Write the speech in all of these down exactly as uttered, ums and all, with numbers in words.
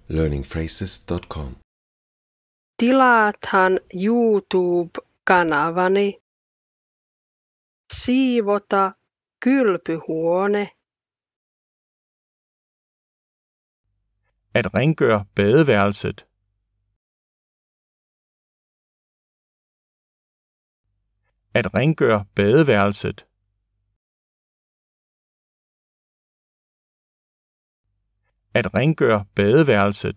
learning phrases dot com. Tilaathan YouTube-kanavani Siivota kylpyhuone. At rengøre badeværelset. At rengøre badeværelset. At rengøre badeværelset.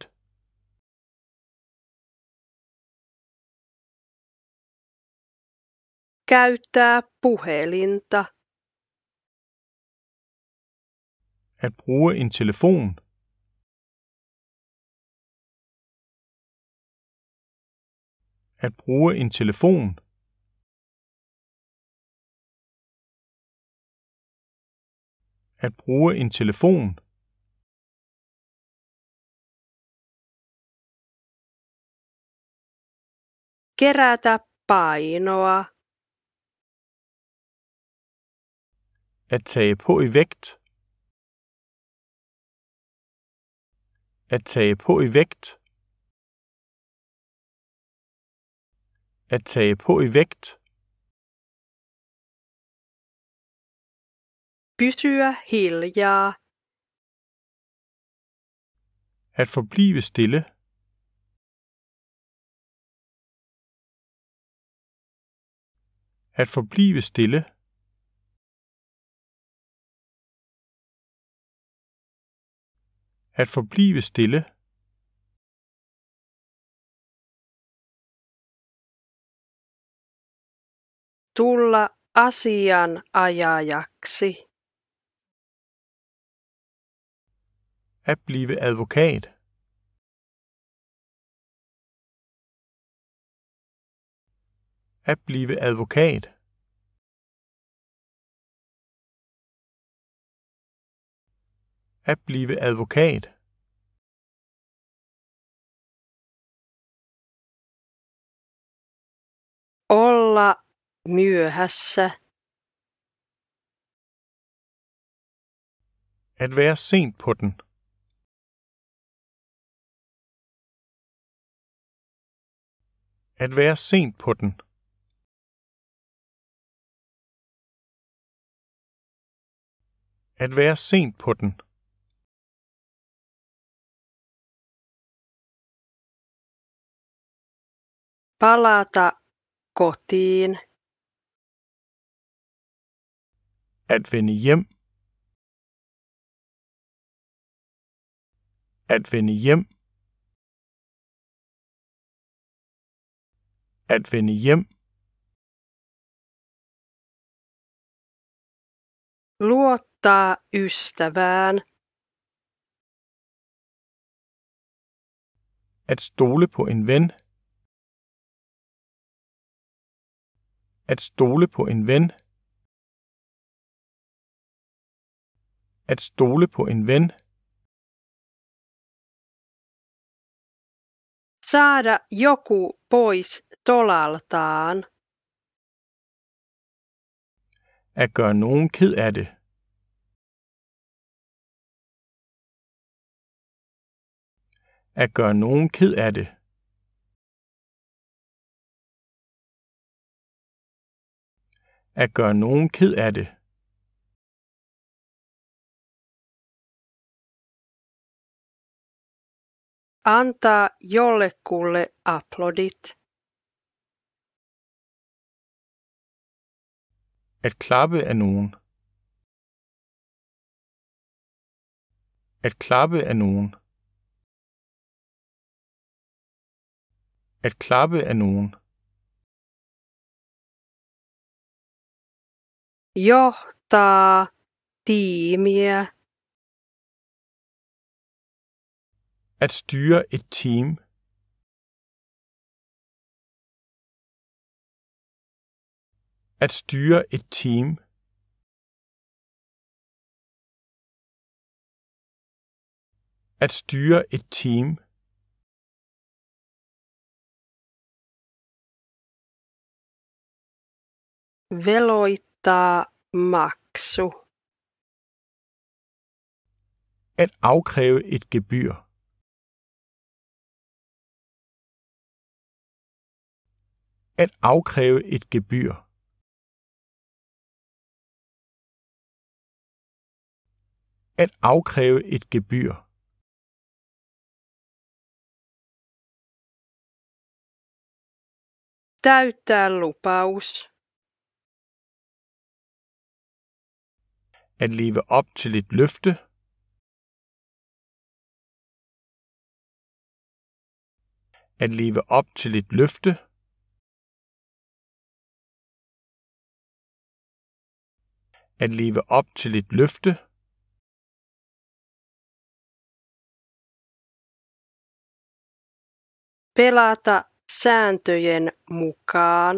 Käyttää puhelinta. At bruge en telefon. At bruge en telefon. At bruge en telefon. Kerätä painoa. At tage på i vægt. At tage på i vægt. At tage på i vægt. Pysyä hiljaa. At forblive stille. At forblive stille. At forblive stille. Tulla asianajajaksi. At blive advokat. At blive advokat. At blive advokat. Olla myöhässä. At være sent på den. At være sent på den. At være sent på den. Palata kotiin. At vende hjem. At vende hjem. At vende hjem. Luottaa ystävään. At stole på en ven. At stole på en ven. At stole på en ven. Saada joku pois tolaltaan. At gøre nogen ked af det. At gøre nogen ked af det. At gøre nogen ked af det. Antaa jollekulle aplodit. At klappe af nogen. At klappe af nogen. At klappe af nogen. Johtaa tiimiä. At styre et team. At styre et team. At styre et team. Veloittaa maksu. At afkræve et gebyr. At afkræve et gebyr. At afkræve et gebyr. Täyttää lupaus. At leve op til et løfte. At leve op til et løfte. At leve op til et løfte. Pelata sääntöjen mukaan.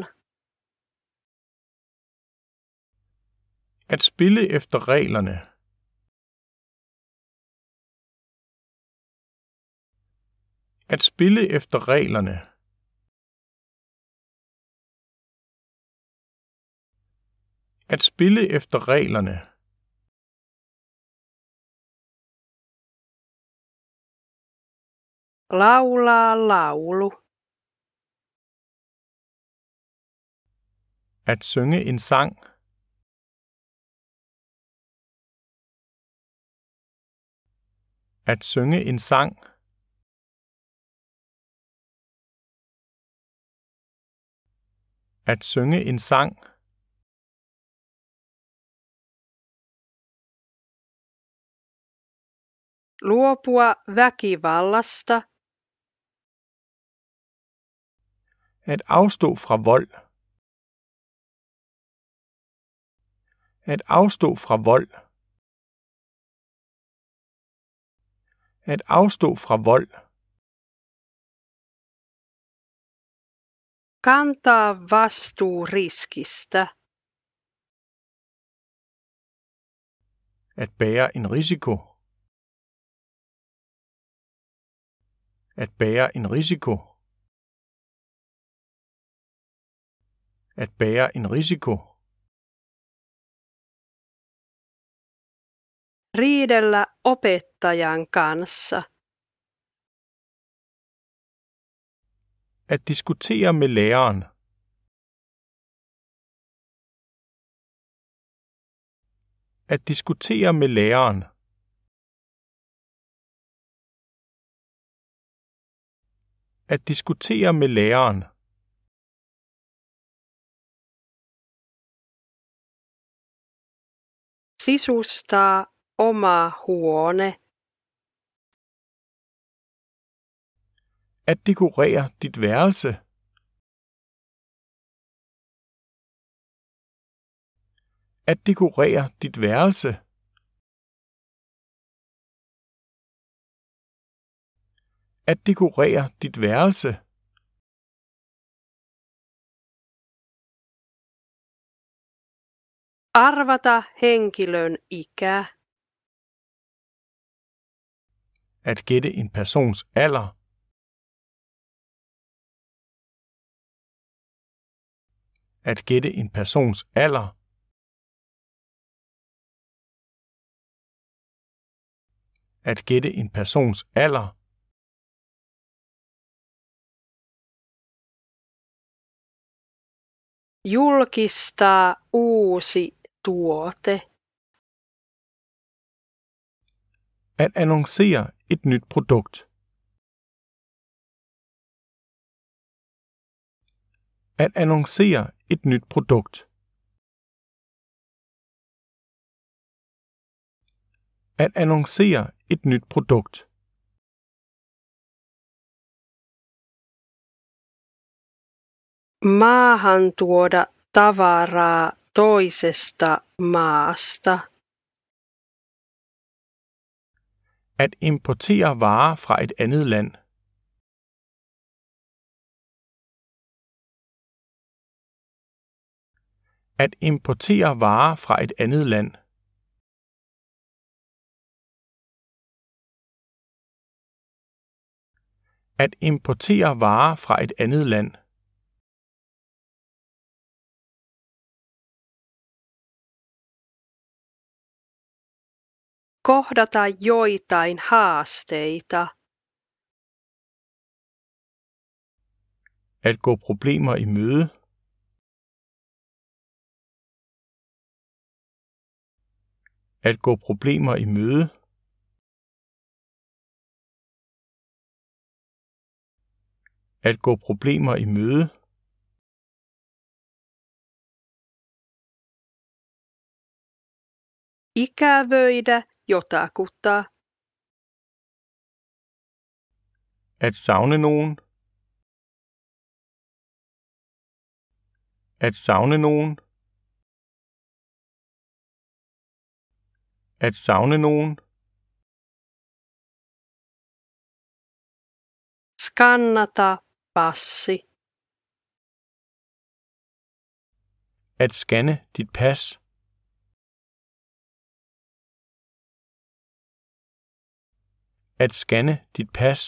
At spille efter reglerne. At spille efter reglerne. At spille efter reglerne. Laulaa laulu. At synge en sang. At synge en sang. At synge en sang. Luopua väkivallasta. At afstå fra vold. At afstå fra vold. At afstå fra vold. Kantaa vastuu riskistä. At bære en risiko. At bære en risiko. At bære en risiko. Riidellä opettajan kanssa. At diskutere med læreren. At diskutere med læreren. At diskutere med læreren. Sisustaa oma huone. At dekorere dit værelse. At dekorere dit værelse. At dekorere dit værelse. Arvata henkilön ikä. At gætte en persons alder. At gætte en persons alder. At gætte en persons alder. Julkistaa uusi tuote. At annoncere et nyt produkt. At annoncere et nyt produkt. At annoncere et nyt produkt. Maahan tuoda tavaraa toisesta maasta. At importere varer fra et andet land. At importere varer fra et andet land. At importere varer fra et andet land. Kohdata joitain haasteita. At gå problemer i møde. At gå problemer i møde. At gå problemer i møde. Ikävöidä jotakuta. At savne nogen. At savne nogen. At savne nogen. Skannata passi. At scanne dit pas. At scanne dit pas.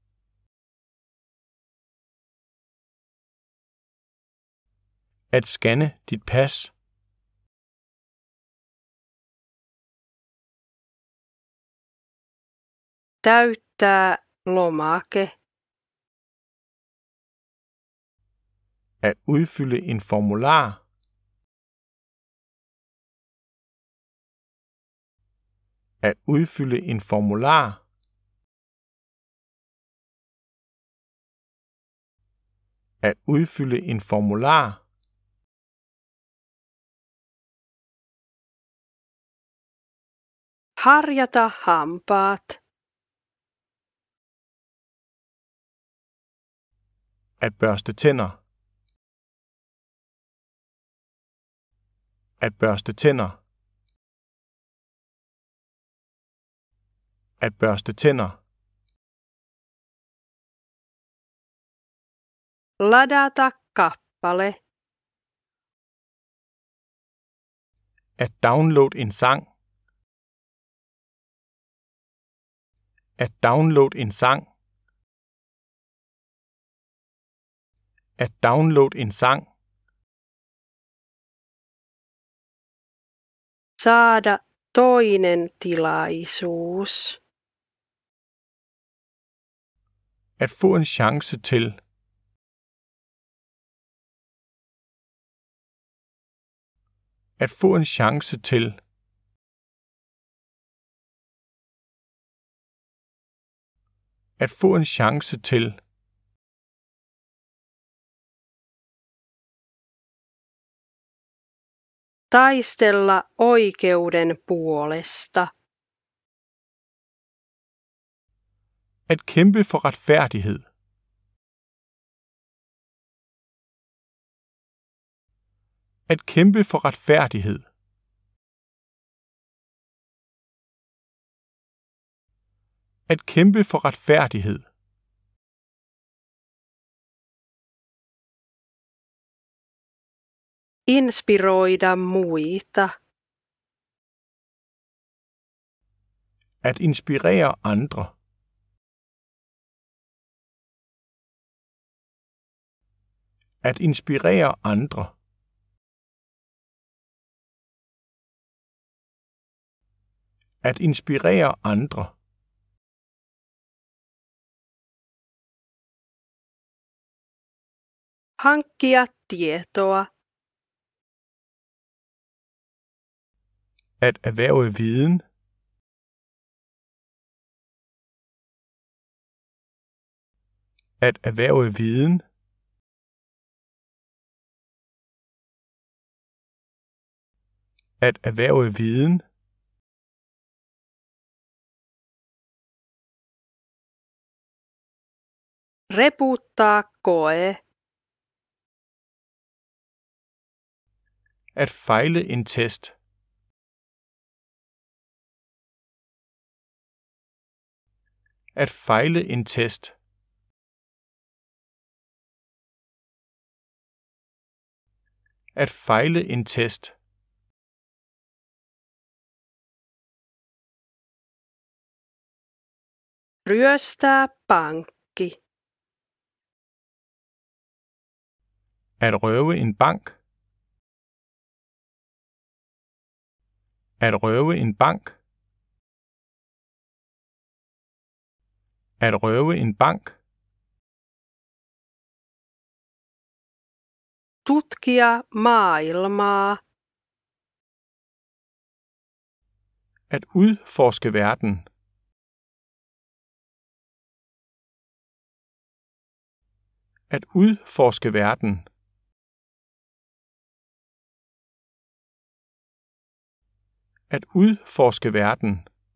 At scanne dit pas. Täyttää lomake. At udfylde en formular. At udfylde en formular. At udfylde en formular. Harjata hampaat. At børste tænder. At børste tænder. At børste tænder. Ladata kappale. At downloade en sang. At downloade en sang. At downloade en sang. Saada toinen tilaisuus. At få en chance til. At få en chance til. At få en chance til. Taistella oikeuden puolesta. At kæmpe for retfærdighed. At kæmpe for retfærdighed. At kæmpe for retfærdighed. Inspiroida muita. At inspirere andre. At inspirere andre. At inspirere andre. Hankkia tietoa. At erhverve viden. At erhverve viden. At erhverve viden. Reputtaa koe. At fejle en test. At fejle en test. At fejle en test. Ryöstää pankki. At røve en bank. At røve en bank. At røve en bank. Tutkia maailmaa. At udforske verden. At udforske verden. At udforske verden.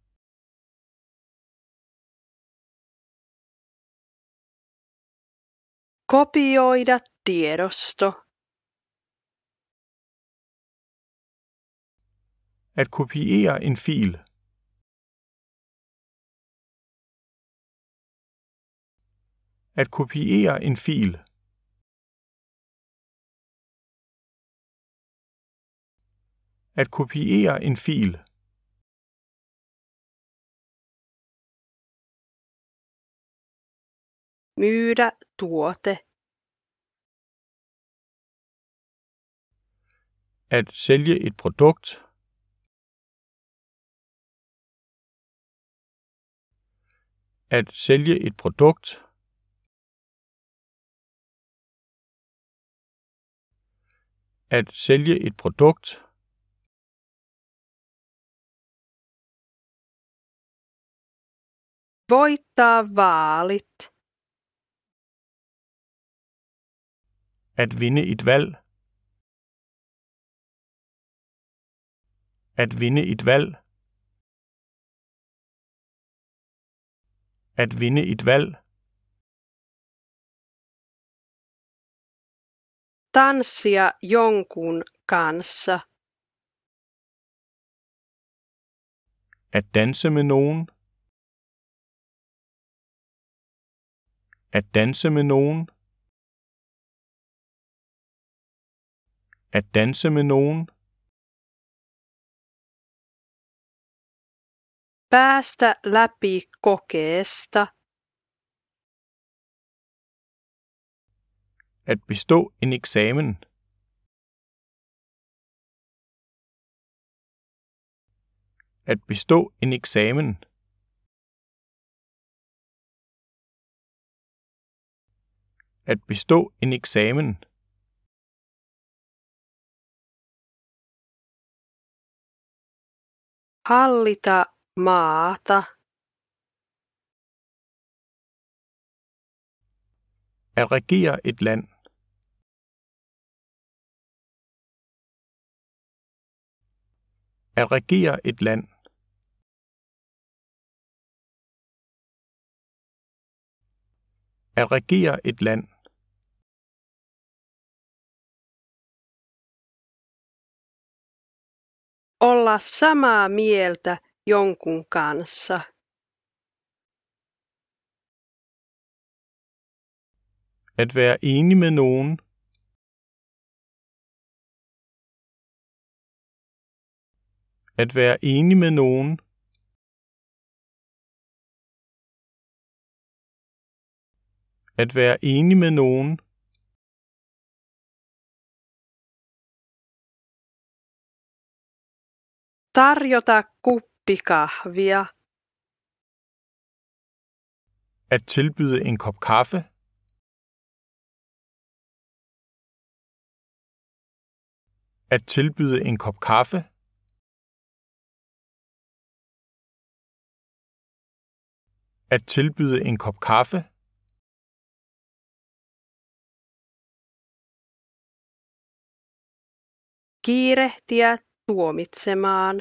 Kopioida tiedosto. At kopiere en fil. At kopiere en fil. At kopiere en fil. Myydä tuote. At sælge et produkt. At sælge et produkt. At sælge et produkt. Voittaa vaalit. At vinde et valg. At vinde et valg. At vinde et valg. Tanssia jonkun kanssa. At danse med nogen. At danse med nogen. At danse med nogen. Päästä läpi kokeesta. At bestå en eksamen. At bestå en eksamen. At bestå en eksamen. Hallita maata. At regere et land. At regere et land. At regere et land. Olla samaa mieltä jonkun kanssa. At være enig med nogen. At være enig med nogen. At være enig med nogen. Tarjota kuppi kahvia. At tilbyde en kop kaffe. At tilbyde en kop kaffe. At tilbyde en kop kaffe. Kiirehtiä tuomitsemaan.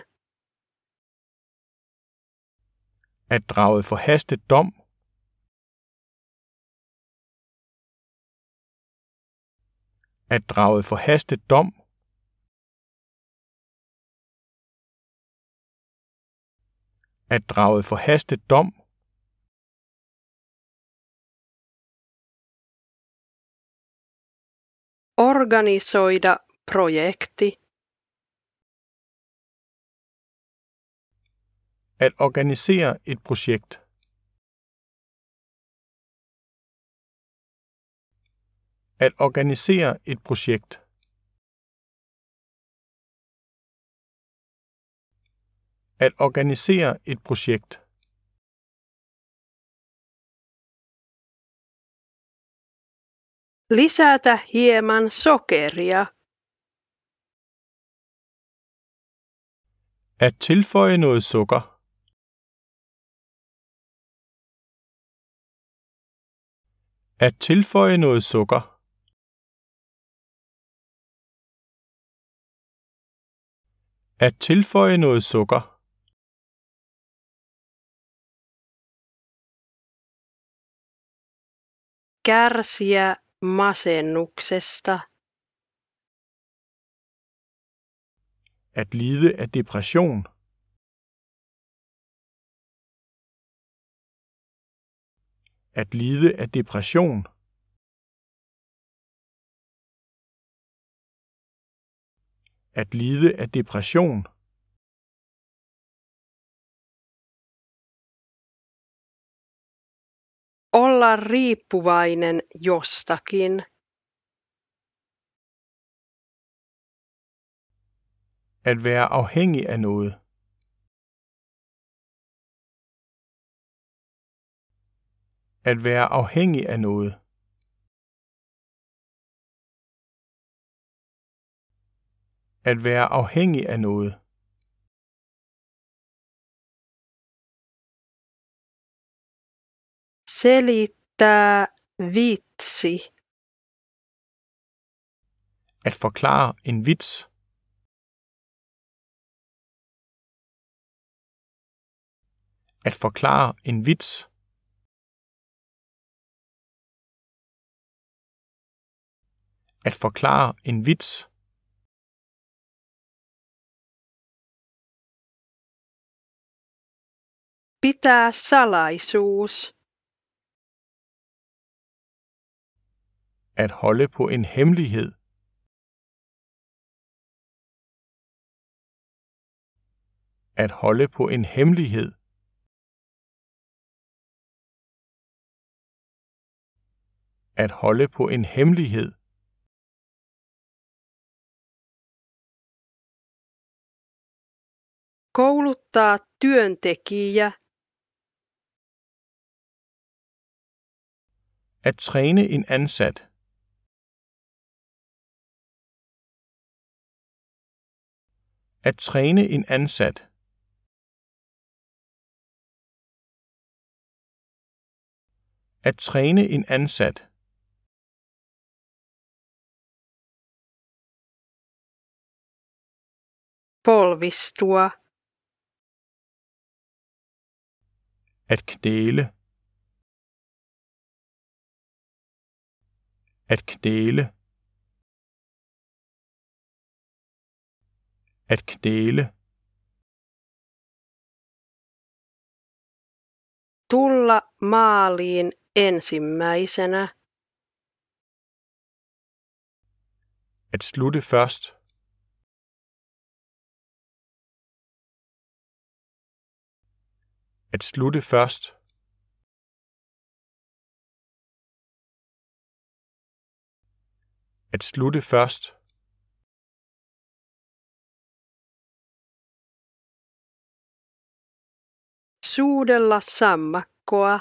At drage forhastet dom. At drage forhastet dom. At drage forhastet dom. Organisoida projekti. At organisere et projekt. At organisere et projekt. At organisere et projekt. Lisätä hieman sokeria. At tilføje noget sukker. At tilføje noget sukker. At tilføje noget sukker. Kärsiä masennuksesta. At lide af depression. At lide af depression. At lide af depression. Olla riippuvainen jostakin. At være afhængig af noget. At være afhængig af noget. At være afhængig af noget. Selittää vitsi. At forklare en vits. At forklare en vits. At forklare en vits. Pitää salaisuus. At holde på en hemmelighed. At holde på en hemmelighed. At holde på en hemmelighed. Kouluttaa työntekijä. At træne en ansat. At træne en ansat. At træne en ansat. Polvistua. At knæle. At knæle. At knæle. Tulla maaliin ensimmäisenä. At slutte først. At slutte først. At slutte først. Suudella sammakkoa.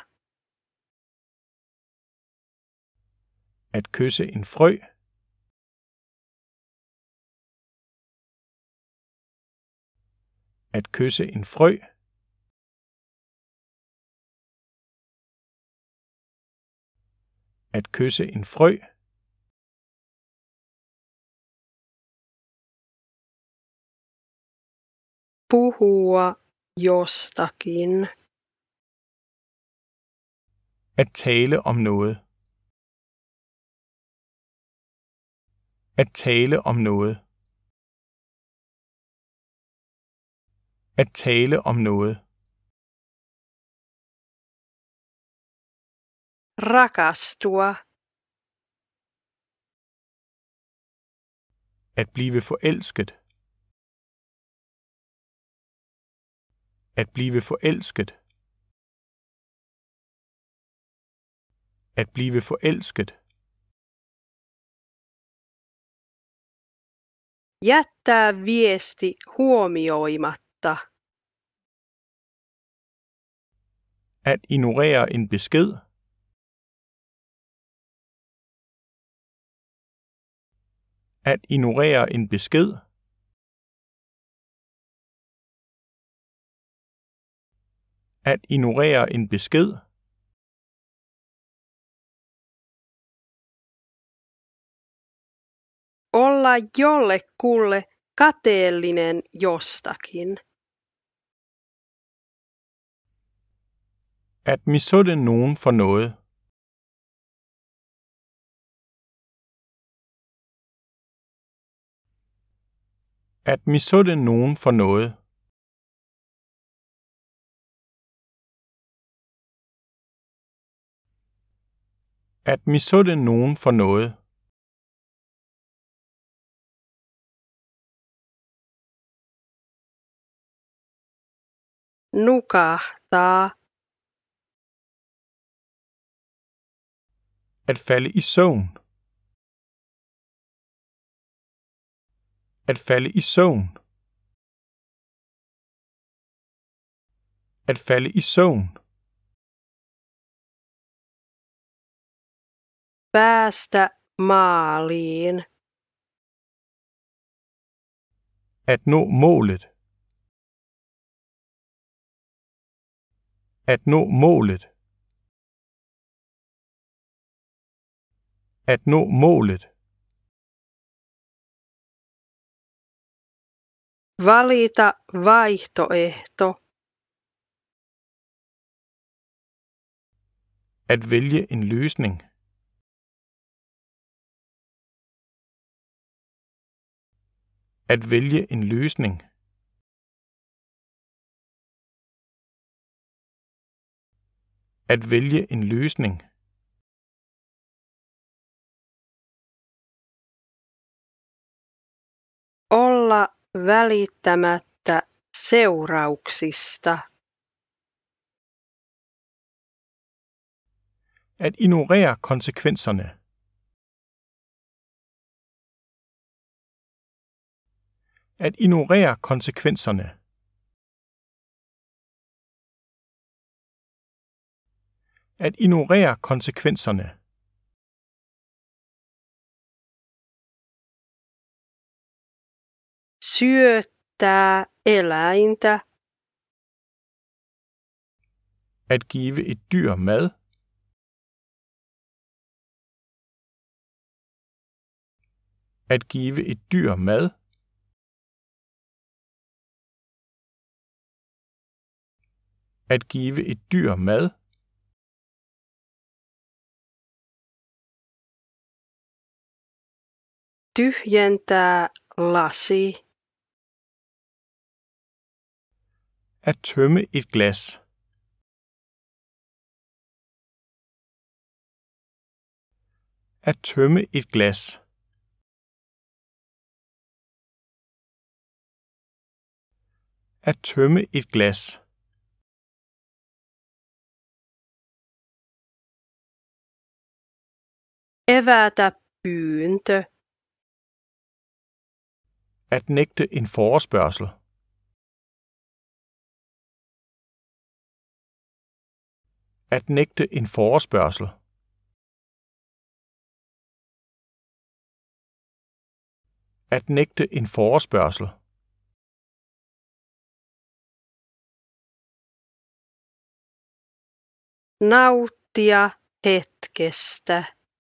At kysse en frø. At kysse en frø. At kysse en frø. Puhua jostakin. At tale om noget. At tale om noget. At tale om noget. Rakastua. At blive forelsket. At blive forelsket. At blive forelsket. Jättää viesti huomioimatta. At ignorere en besked. At ignorere en besked. At ignorere en besked. Olla jollekulle kateellinen jostakin. At misunde nogen for noget. At misunde nogen for noget. At misunde nogen for noget. Nukahtaa. At falde i søvn. At falde i søvn. At falde i søvn. Päästä maaliin. At nå målet. At nå målet. At nå målet. Valita vaihtoehto. At vælge en løsning. At vælge en løsning. At vælge en løsning. Olla välittämättä seurauksista. At ignorere konsekvenserne. At ignorere konsekvenserne. At ignorere konsekvenserne. Syöttää eläintä. At give et dyr mad. At give et dyr mad. At give et dyr mad. Tyhjentää lasi. At tømme et glas. At tømme et glas. At tømme et glas. Evätä pyyntö. At nægte en forespørgsel. At nægte en forespørgsel. At nægte en forespørgsel. Nauttia hetkestä.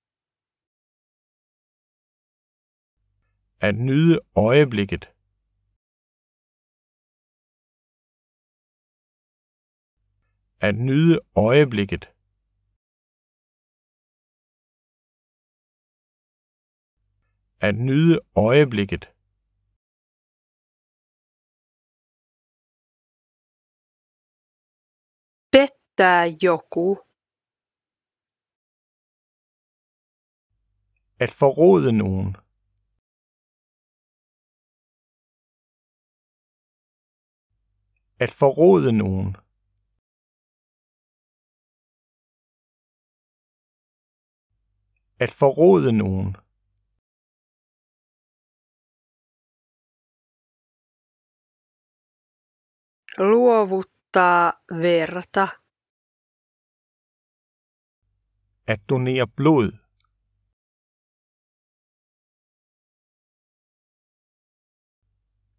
At nyde øjeblikket. At nyde øjeblikket. At nyde øjeblikket. Pettää joku. At forråde nogen. At forråde nogen. At forråde nogen. Luovuttaa verta. At donere blod.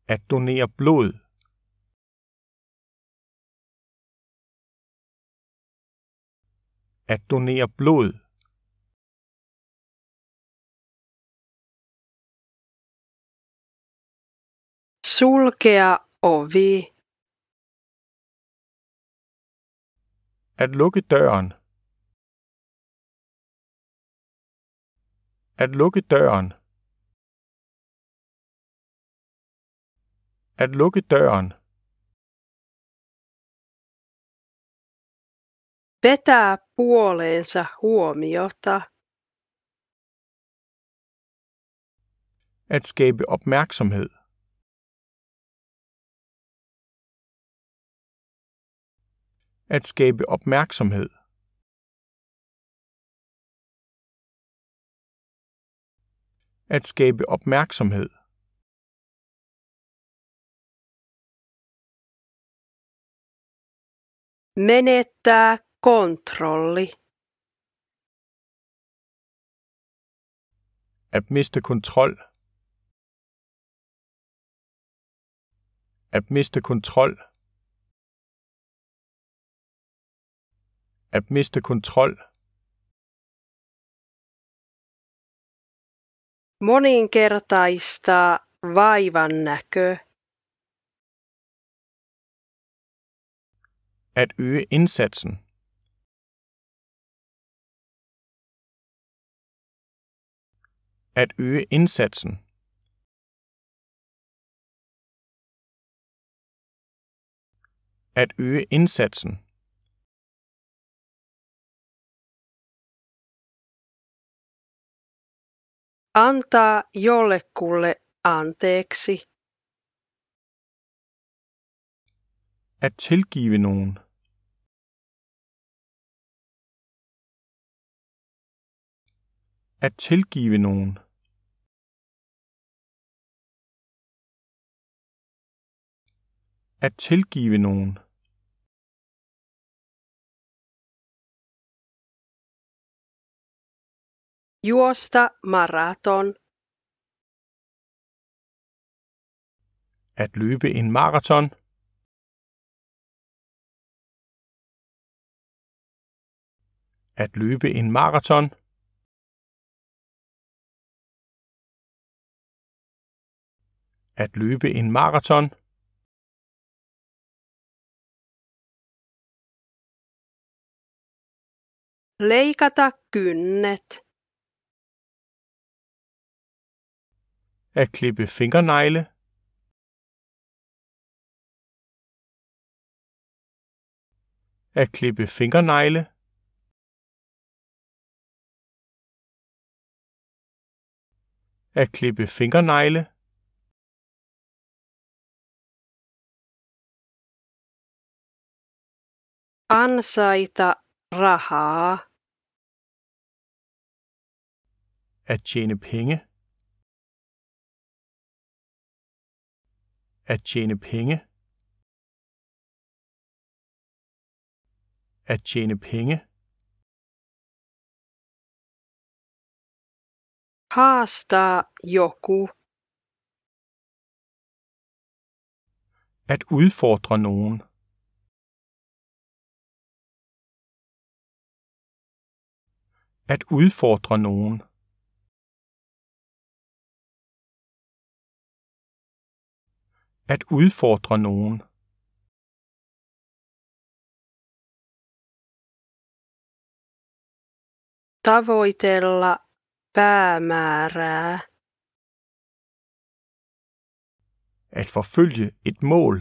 At donere blod. At donere blod. Sulkea ovi. At lukke døren. At lukke døren. At lukke døren. Vetää puoleensa huomiota. At skabe opmærksomhed. At skabe opmærksomhed. At skabe opmærksomhed. Menettää kontrolli. At miste kontrol. At miste kontrol. At miste kontrol. Moninkertaistaa vaivan näkö. At øge indsatsen. At øge indsatsen. At øge indsatsen. Antaa jollekulle anteeksi. At tilgive nogen. At tilgive nogen. At tilgive nogen. Juosta maraton. At løbe en maraton. At løbe en maraton. At løbe en maraton. Leikata kynnet. At klippe fingernegle. At klippe fingernegle. At klippe fingernegle. Ansaita rahaa. At tjene penge. At tjene penge. At tjene penge. Haastaa joku. At udfordre nogen. At udfordre nogen. At udfordre nogen. Tavoitella päämäärää. At forfølge et mål.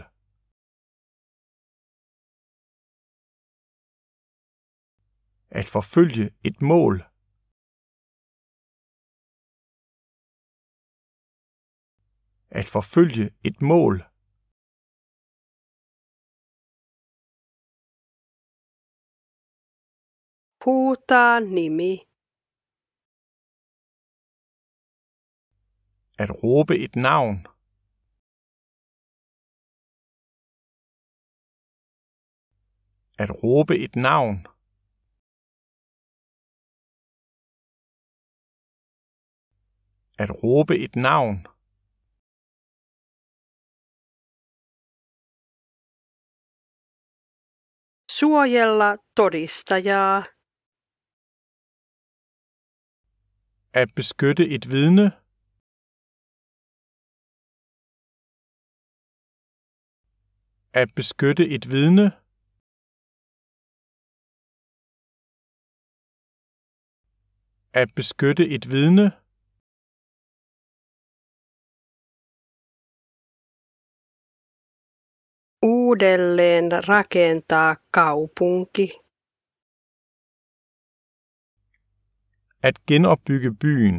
At forfølge et mål. At forfølge et mål. Huutaa nimi. At råbe et navn. At råbe et navn. At råbe et navn. Suojella todistajaa. At beskytte et vidne. At beskytte et vidne. At beskytte et vidne. Uudelleen rakentaa kaupunki. At genopbygge byen.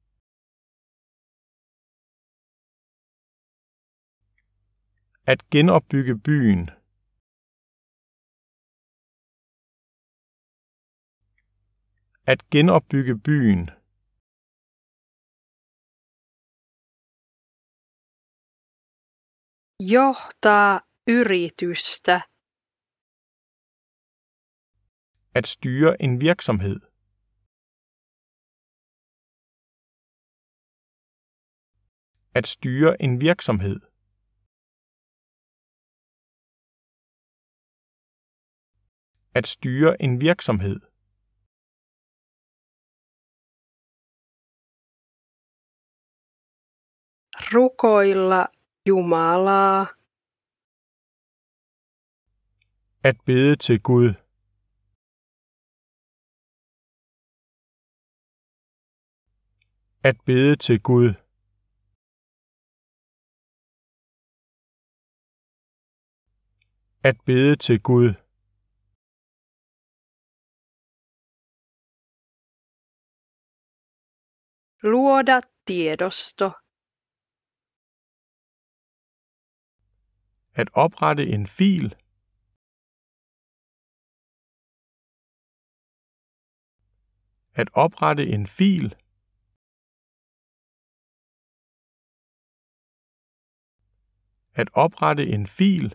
At genopbygge byen. At genopbygge byen. Johtaa yritystä. At styre en virksomhed. At styre en virksomhed. At styre en virksomhed. Rukoilla Jumalaa. At bede til Gud. At bede til Gud. At bede til Gud. Luoda tiedosto. At oprette en fil. At oprette en fil. At oprette en fil.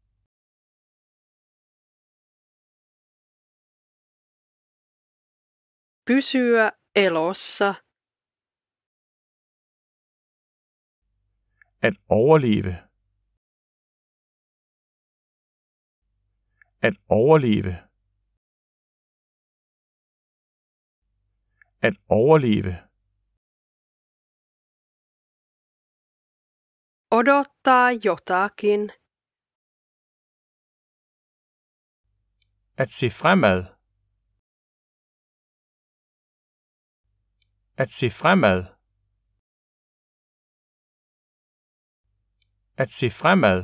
Pysyä elossa. At overleve. At overleve. At overleve. Odottaa jotakin. At se fremad. At se fremad. At se fremad.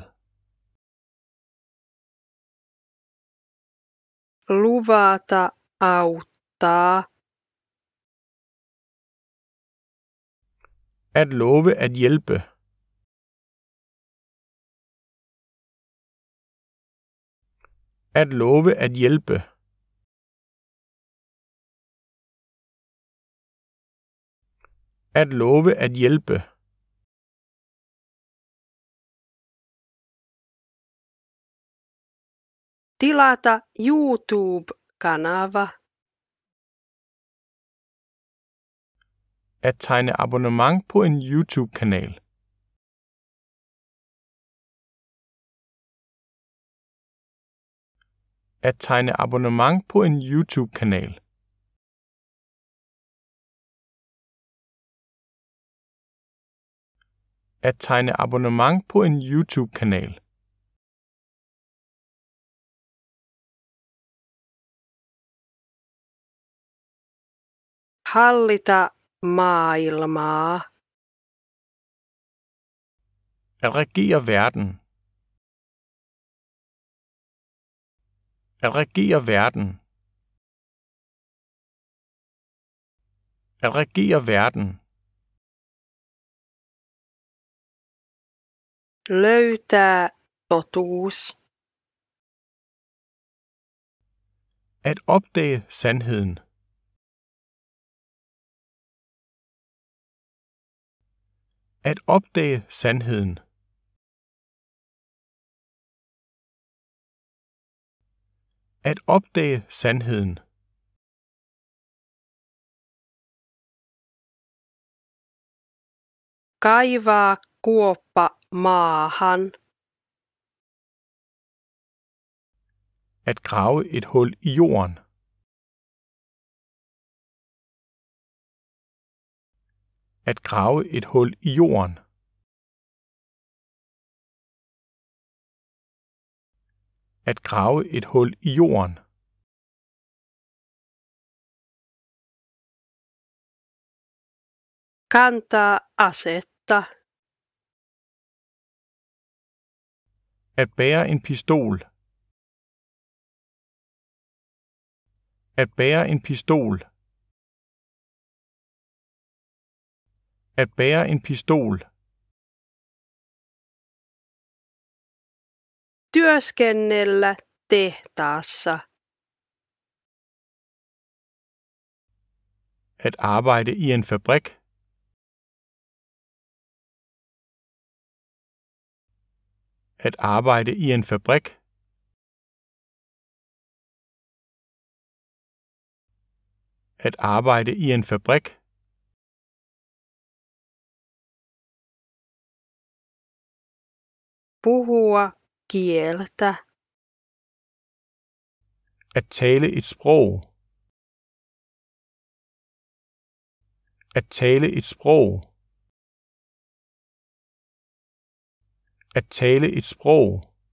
Luvata auttaa. At love at hjælpe. At love at hjælpe. At love at hjælpe. Tilata YouTube-kanava. At tegne abonnement på en YouTube-kanal. At tegne abonnement på en YouTube-kanal. At tegne abonnement på en YouTube-kanal. Hallita maailmaa. At regere verden. At regere verden. At regere verden. Löytää totuus. At opdage sandheden. At opdage sandheden. At opdage sandheden. Kaivaa kuoppa maahan. At grave et hul i jorden. At grave et hul i jorden. At grave et hul i jorden. Kantaa asetta. At bære en pistol. At bære en pistol. At bære en pistol. Työskennellä tehtaassa. At arbejde i en fabrik. At arbejde i en fabrik. At arbejde i en fabrik. Puhua kieltä. At tale et sprog. At tale et sprog. At tale et sprog.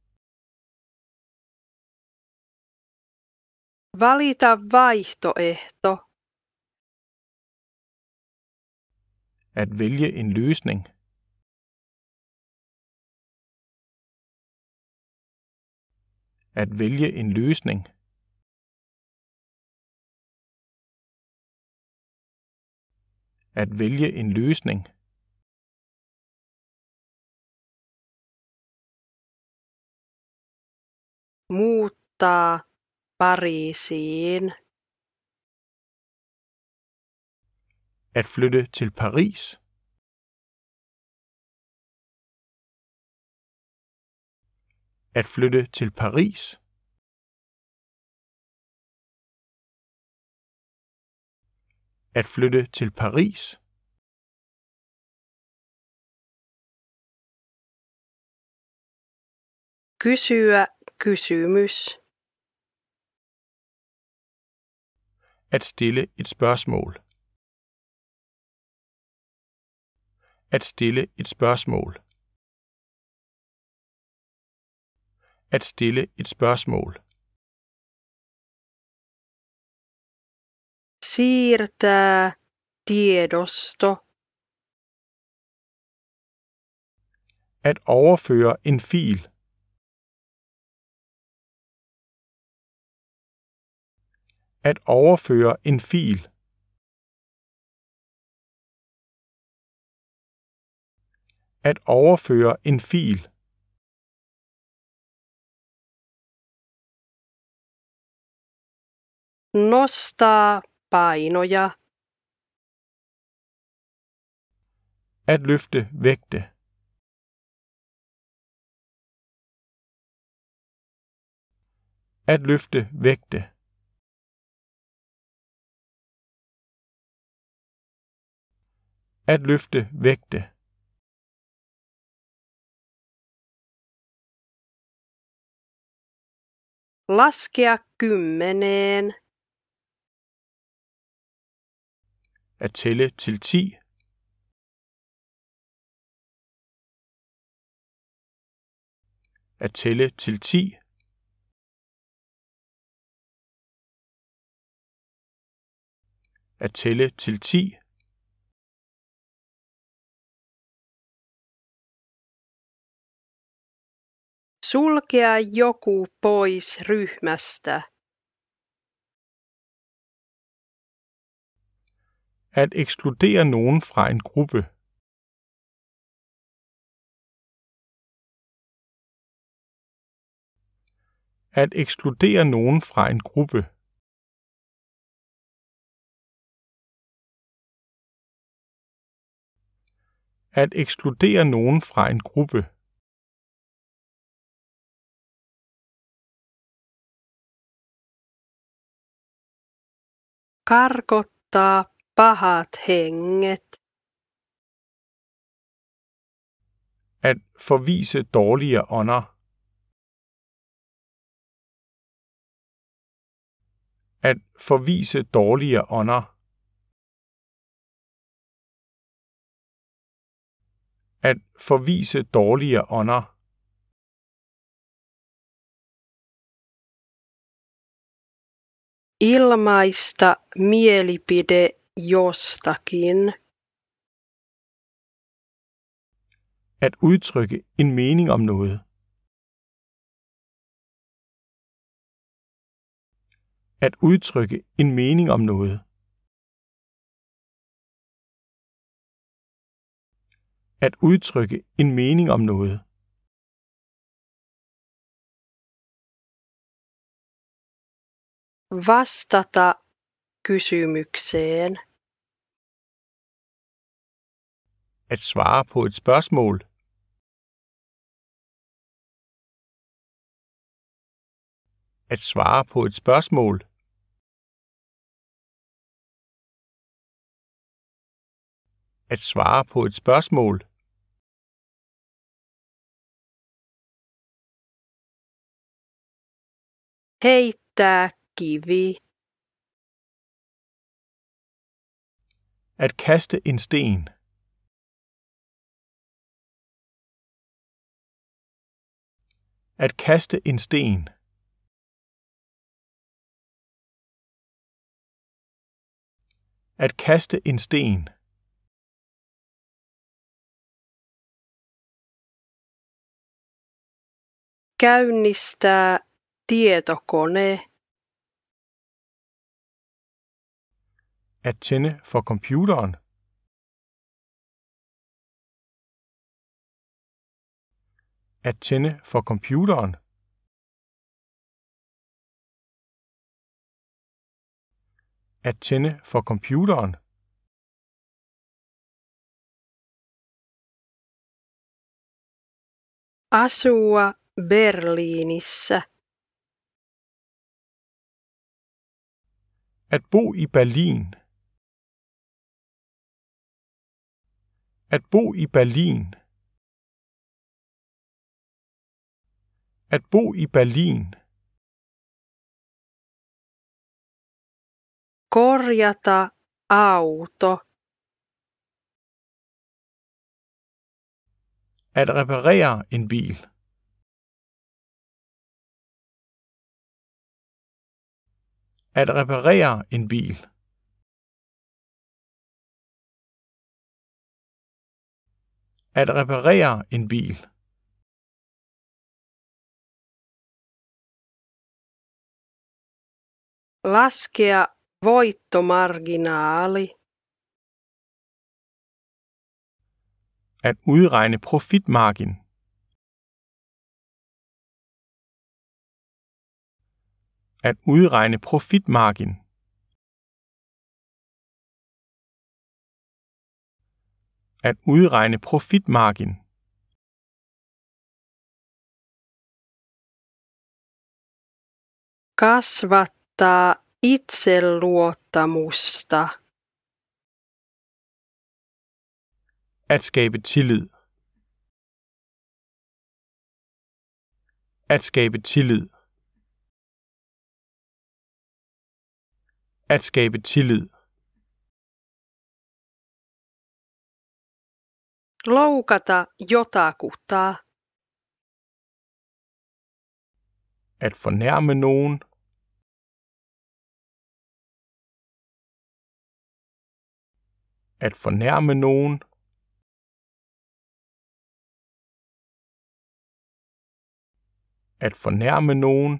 Valita vaihtoehto. At vælge en løsning. At vælge en løsning. At vælge en løsning. Muuttaa Pariisiin. At flytte til Paris. At flytte til Paris. At flytte til Paris. Kysyä kysymys. At stille et spørgsmål. At stille et spørgsmål. At stille et spørgsmål. Siirtää tiedosto. At overføre en fil. At overføre en fil. At overføre en fil. Nostaa painoja. At løfte vægte. At løfte vægte. At løfte vægte. Laskea kymmeneen. At tælle til ti. At tælle til ti. At tælle til ti. Sulkea joku pois ryhmästä. At ekskludere nogen fra en gruppe. At ekskludere nogen fra en gruppe. At ekskludere nogen fra en gruppe. Karkottaa pahat henget. At forvise dårlige ånder. At forvise dårlige ånder. At forvise dårlige ånder. Ilmaista mielipide jostakin. At udtrykke en mening om noget. At udtrykke en mening om noget. At udtrykke en mening om noget. Vastata kysymykseen. At svare på et spørgsmål. At svare på et spørgsmål. At svare på et spørgsmål. Heittää kivi. At kaste en sten. At kaste en sten. At kaste en sten. Käynnistää tietokone. At tænde for computeren. At tænde for computeren. At tænde for computeren. Asua Berliinissä. At bo i Berlin. At bo i Berlin. At bo i Berlin. Korjata auto. At reparere en bil. At reparere en bil. At reparere en bil. Laskea voittomarginaali. At udregne profitmargin. At udregne profitmargin. At udregne profitmargin. Kasvattaa itseluottamusta. At skabe tillid. At skabe tillid. At skabe tillid. Loukata jotakuta. At fornærme nogen. At fornærme nogen. At fornærme nogen.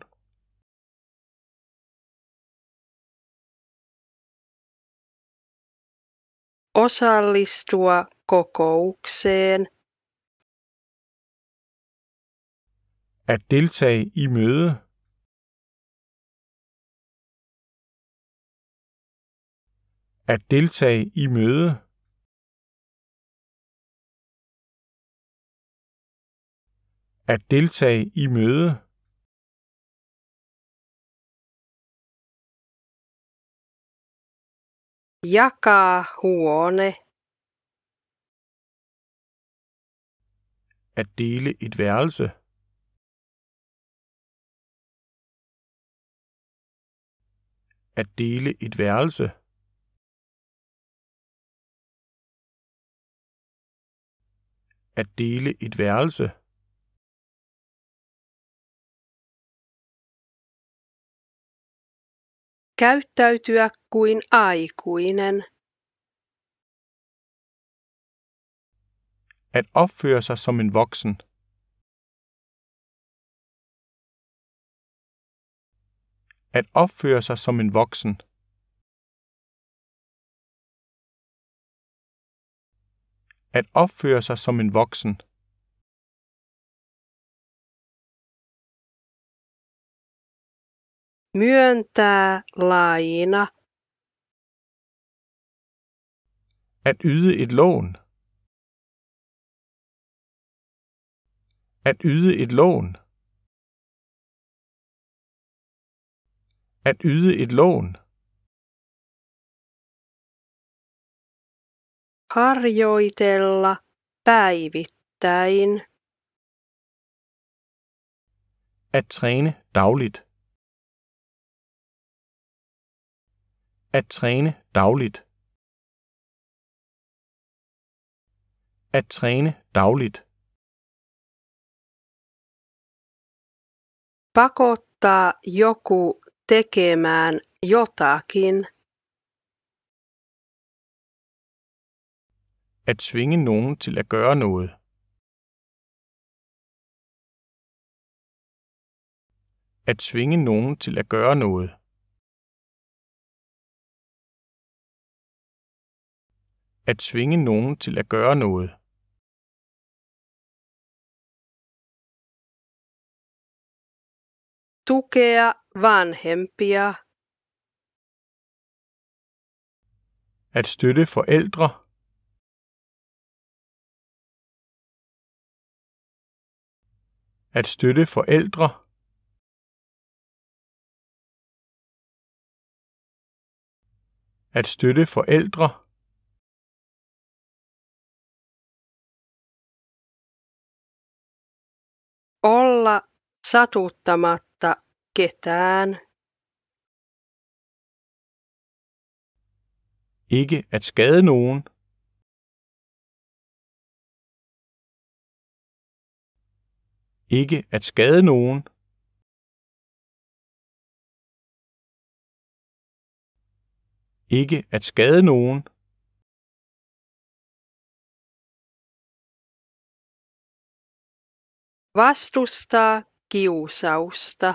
Osallistua kokoukseen. At deltage i møde. At deltage i møde. At deltage i møde. Jakaa huone. At dele et værelse. At dele et værelse. At dele et værelse. Käyttäytyä kuin aikuinen. At opføre sig som en voksen. At opføre sig som en voksen. At opføre sig som en voksen. Myöntää laina. At yde et lån. At yde et lån. At yde et lån. Harjoitella päivittäin. At træne dagligt. At træne dagligt. At træne dagligt. Pakottaa joku tekemään jotakin. At tvinge nogen til at gøre noget. At tvinge nogen til at gøre noget. At tvinge nogen til at gøre noget. Tukea vanhempia. At støtte forældre. At støtte forældre. At støtte forældre. Olla satuttamatta ketään. Ikke at skade nogen. Ikke at skade nogen. Ikke at skade nogen. Vastustaa kiusausta.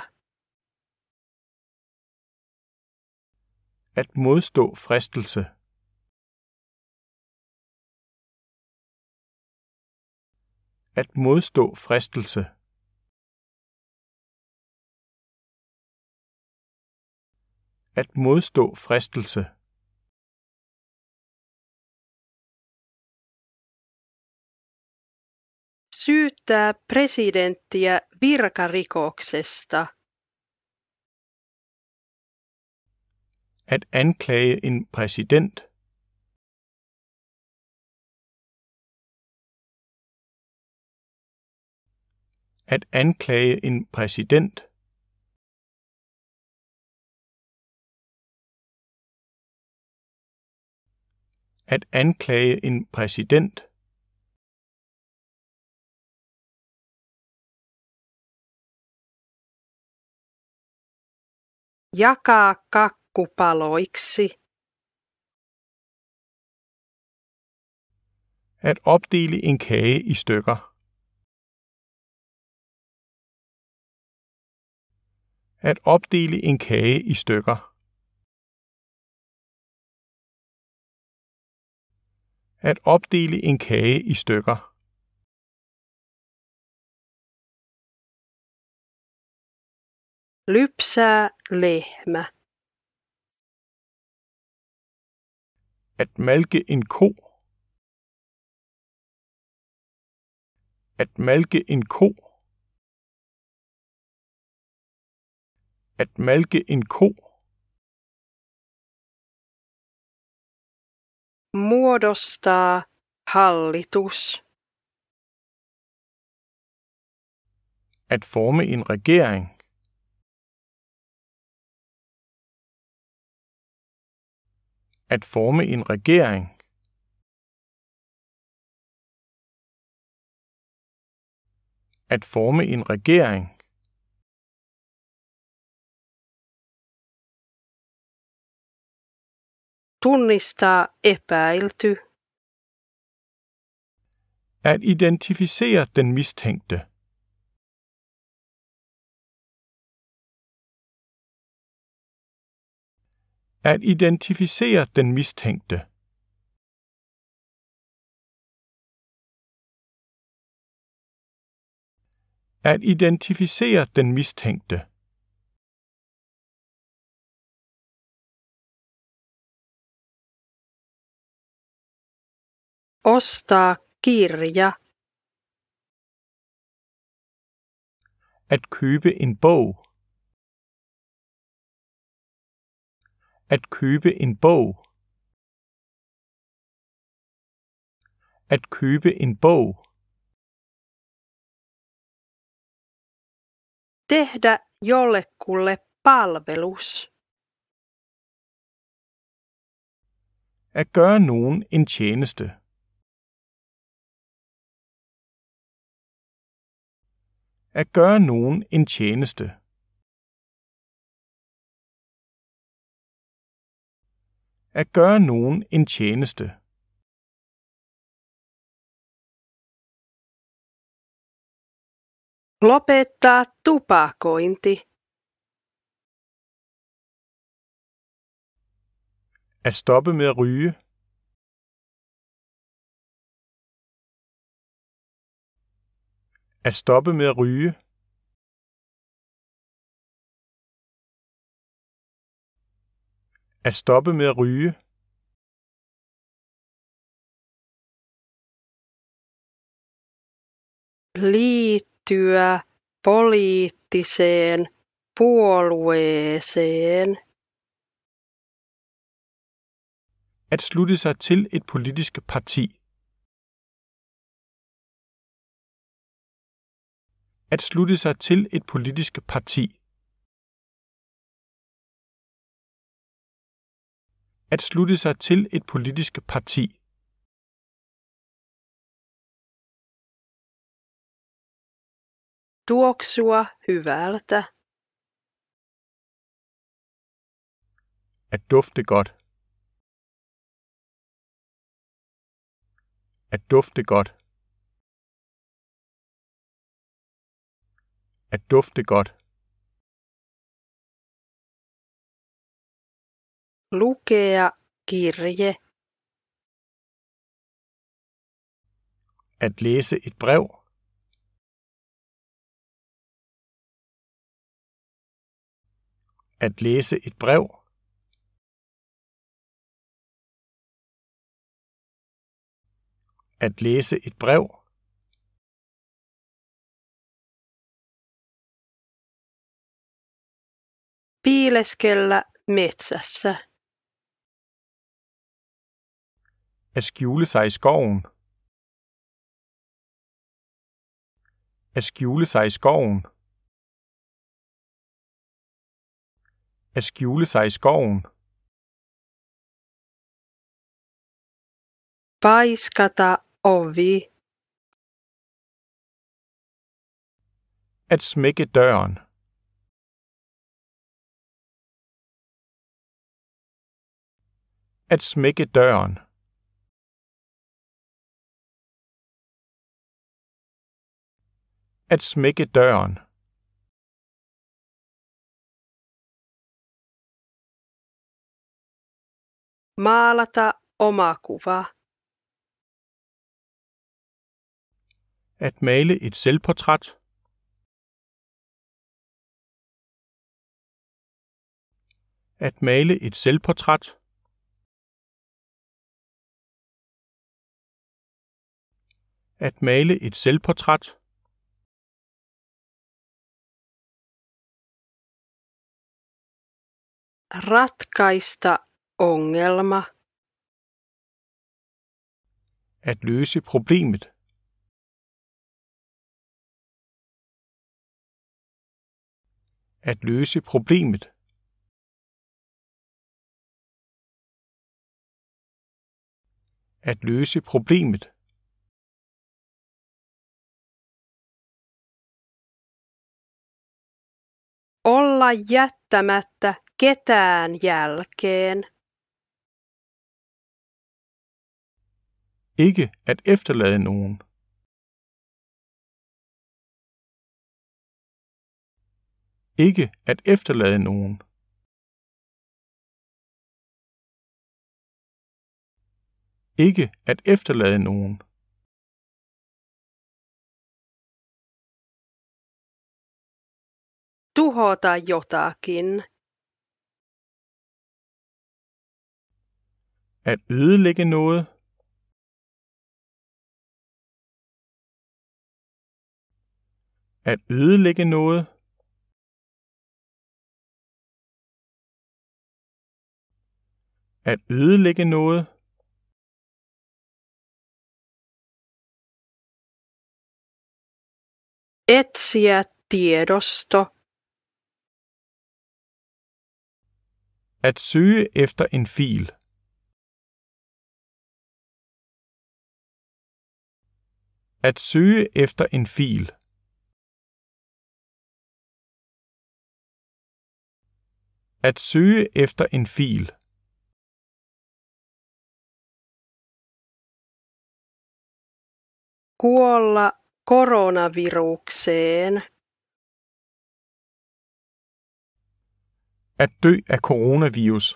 At modstå fristelse. At modstå fristelse. At modstå fristelse. Syyttää presidenttiä virkarikoksesta. At anklage en præsident. At anklage en præsident. At anklage en præsident. Jakaa kakku paloiksi. At opdele en kage i stykker. At opdele en kage i stykker. At opdele en kage i stykker. Lypsää lehmä. At malke en ko. At malke en ko. At malke en ko. Muodostaa hallitus. At forme en regering. At forme en regering. At forme en regering. Tunnistaa epäilty. At identificere den mistænkte. At identificere den mistænkte. At identificere den mistænkte. Ostaa kirja. At købe en bog. At købe en bog. At købe en bog. Tehdä jollekulle palvelus. At gøre nogen en tjeneste. At gøre nogen en tjeneste. At gøre nogen en tjeneste. Lopettaa tupakointi. At stoppe med at ryge. At stoppe med at ryge. At stoppe med at ryge. Liittyä poliittiseen puolueeseen. At slutte sig til et politisk parti. At slutte sig til et politisk parti. At slutte sig til et politisk parti. Tuoksua hyvältä. At dufte godt. At dufte godt. At dufte godt. Lukea kirje. At læse et brev. At læse et brev. At læse et brev. Piileskellä metsässä. At skjule sig i skoven. At skjule sig i skoven. At skjule sig i skoven. Paiskata ovi. At smække døren. At smække døren. At smække døren. Maalata omakuva. At male et selvportræt. At male et selvportræt. At male et selvportræt. Ratkaista ongelma. At løse problemet. At løse problemet. At løse problemet. Olla jättämättä ketään jälkeen. Ikke at efterlade nogen. Ikke at efterlade nogen. Ikke at efterlade nogen. Tuhota jotakin. At ødelægge noget. At ødelægge noget. At ødelægge noget. Etsiä tiedosto. At søge efter en fil. At søge efter en fil. At søge efter en fil. Kuolla koronavirukseen. At dø af coronavirus.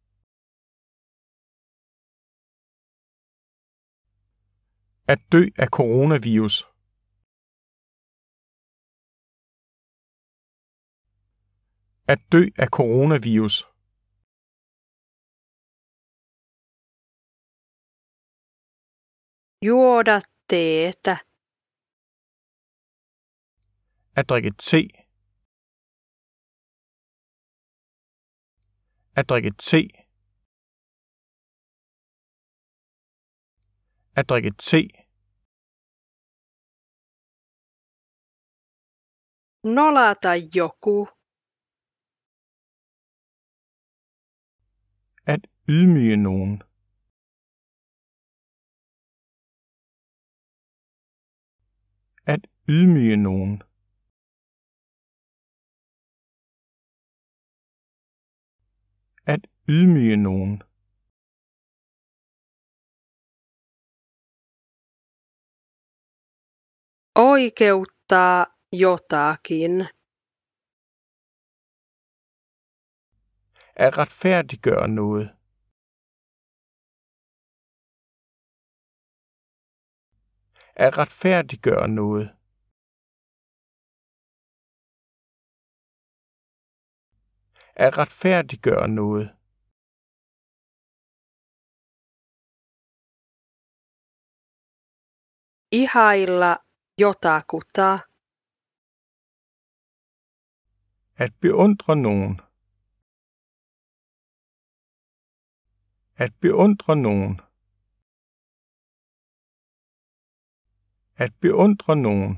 At dø af coronavirus. At dø af coronavirus. Juoda teetä. At drikke te. At drikke te. At drikke te. Nolata joku. At ydmyge nogen. At ydmyge nogen. At ydmyge nogen. Oikeuttaa jotakin. At retfærdiggøre noget. At retfærdiggøre noget. At retfærdiggøre noget. Ihailla jotakuta. At beundre nogen. At beundre nogen. At beundre nogen.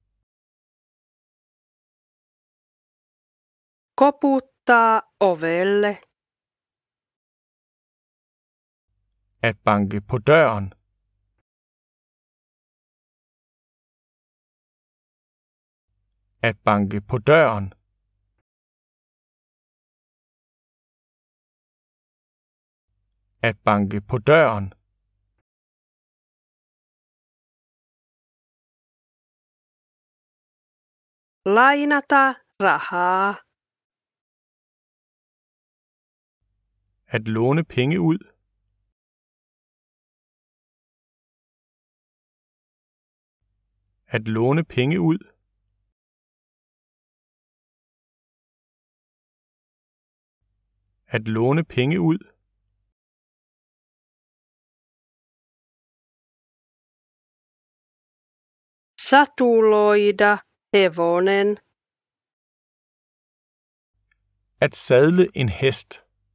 Koputtaa ovelle. At banke på døren. At banke på døren. At banke på døren. Lainata rahaa. At låne penge ud. At låne penge ud. At låne penge ud. Satuloida hevonen. At sadle en hest.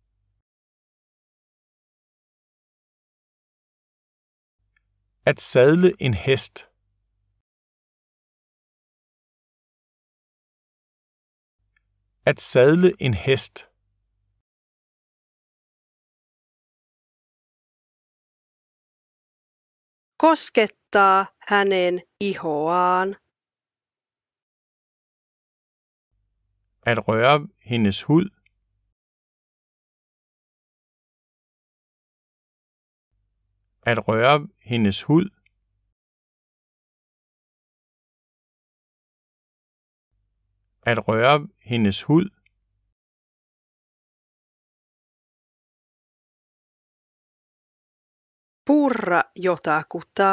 At sadle en hest. At sadle en hest. koskettaa hänen ihoaan. At røre hendes hud. At røre hendes hud. At røre hendes hud. Purra jotakuta.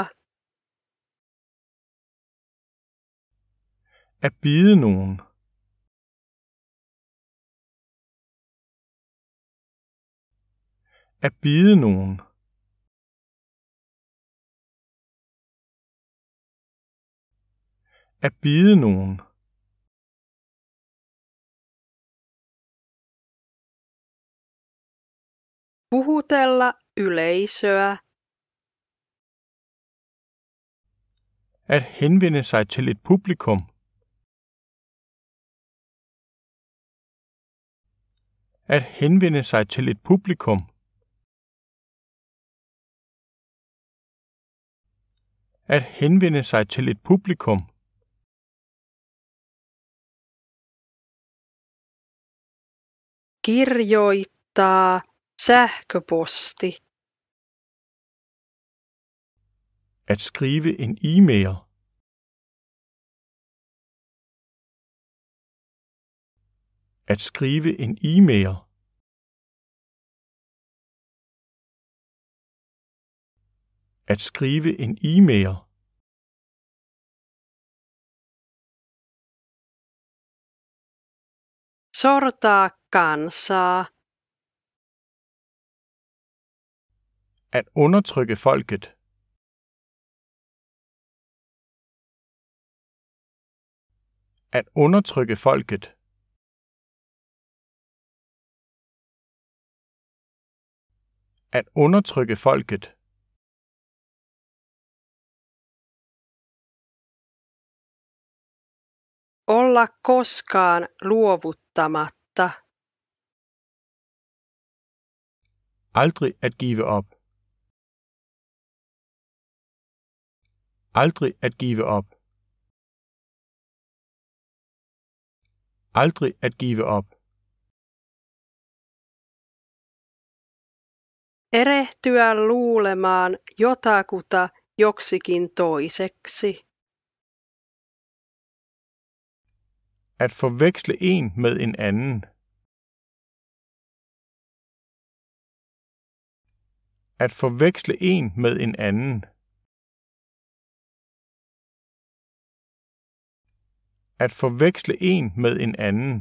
At bide nogen. At bide nogen. At bide nogen. Puhutella yleisöä. At henvende sig til et publikum. At henvende sig til et publikum. At henvende sig til et publikum. Kirjoittaa sähköposti. At skrive en e-mail. At skrive en e-mail. At skrive en e-mail. Sortaa kansaa. At undertrykke folket. At undertrykke folket. At undertrykke folket. Olla koskaan luovuttamatta. Aldrig at give op. Aldrig at give op. Aldrig at give op. Erehtyä luulemaan jotakuta joksikin toiseksi. At forveksle en med en anden. At forveksle en med en anden. At forveksle en med en anden.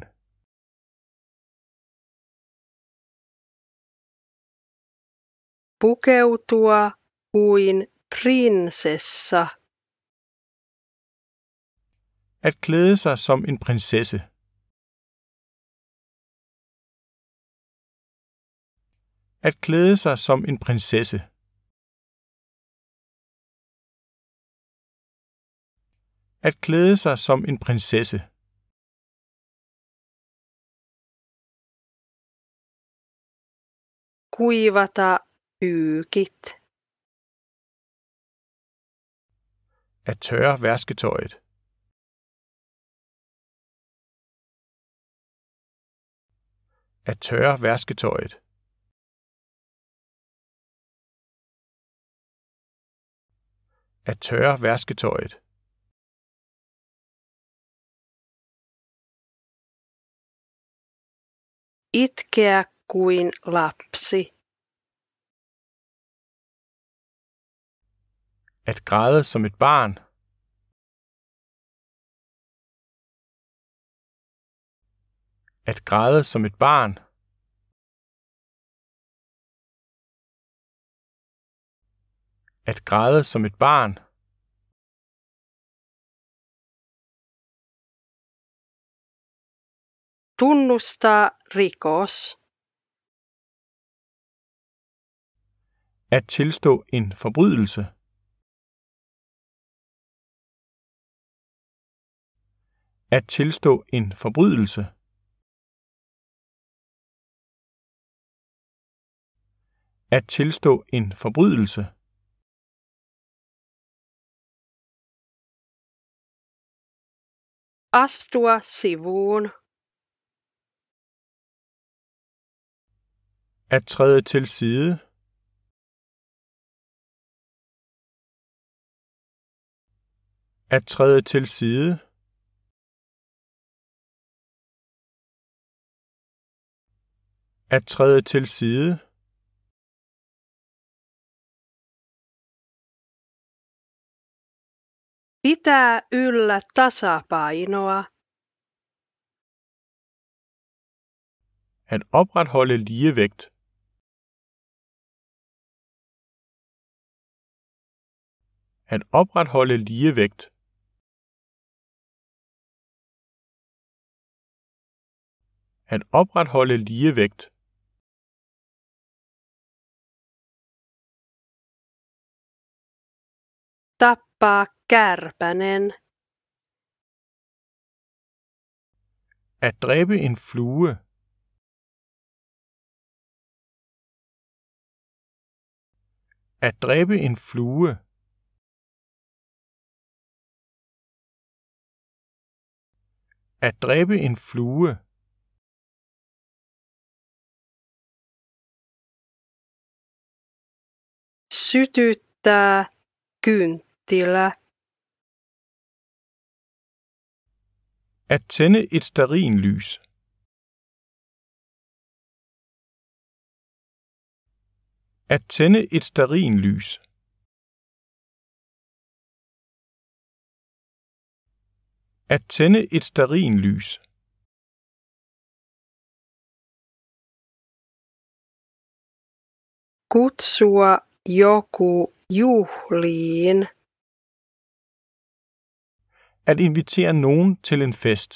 Pukeutua kuin prinsessa. At klæde sig som en prinsesse. At klæde sig som en prinsesse. At klæde sig som en prinsesse. Kuivata pyykit. At tørre vasketøjet. At tørre vasketøjet. At tørre vasketøjet. Itkeä kuin lapsi. At græde som et barn. At græde som et barn. At græde som et barn. Tunnustaa rikos. At tilstå en forbrydelse. At tilstå en forbrydelse. At tilstå en forbrydelse. astua sivuun. At træde til side. At træde til side. At træde til side. Pitää yllä tasapainoa. At opretholde ligevægt. At opretholde ligevægt. At opretholde ligevægt. Tappaa kärpänen. At dræbe en flue. At dræbe en flue. At dræbe en flue. Sytyttää kynttilä. At tænde et stearinlys. At tænde et stearinlys. At tænde et stearinlys. Kutsua joku juhliin. At invitere nogen til en fest.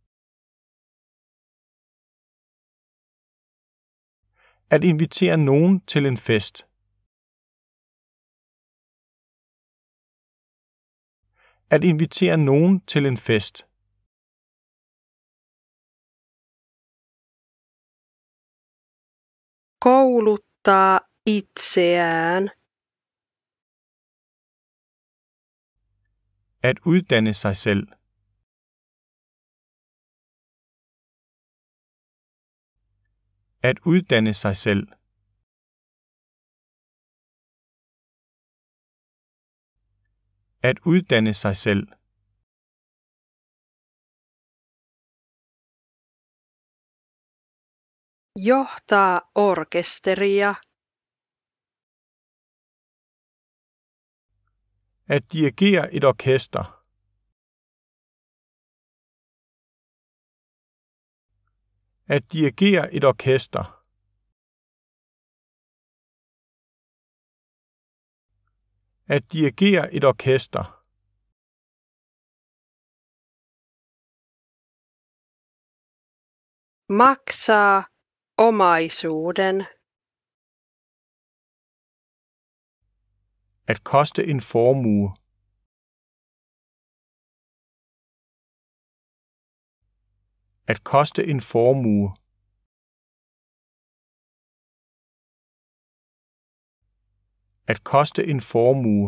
At invitere nogen til en fest. At invitere nogen til en fest. Kouluttaa itseään. At uddanne sig selv. At uddanne sig selv. At uddanne sig selv. Johtaa orkesteria. At dirigere et orkester. At dirigere et orkester. At dirigere et orkester. Maksaa omaisuuden. At koste en formue. At koste en formue. At koste en formue.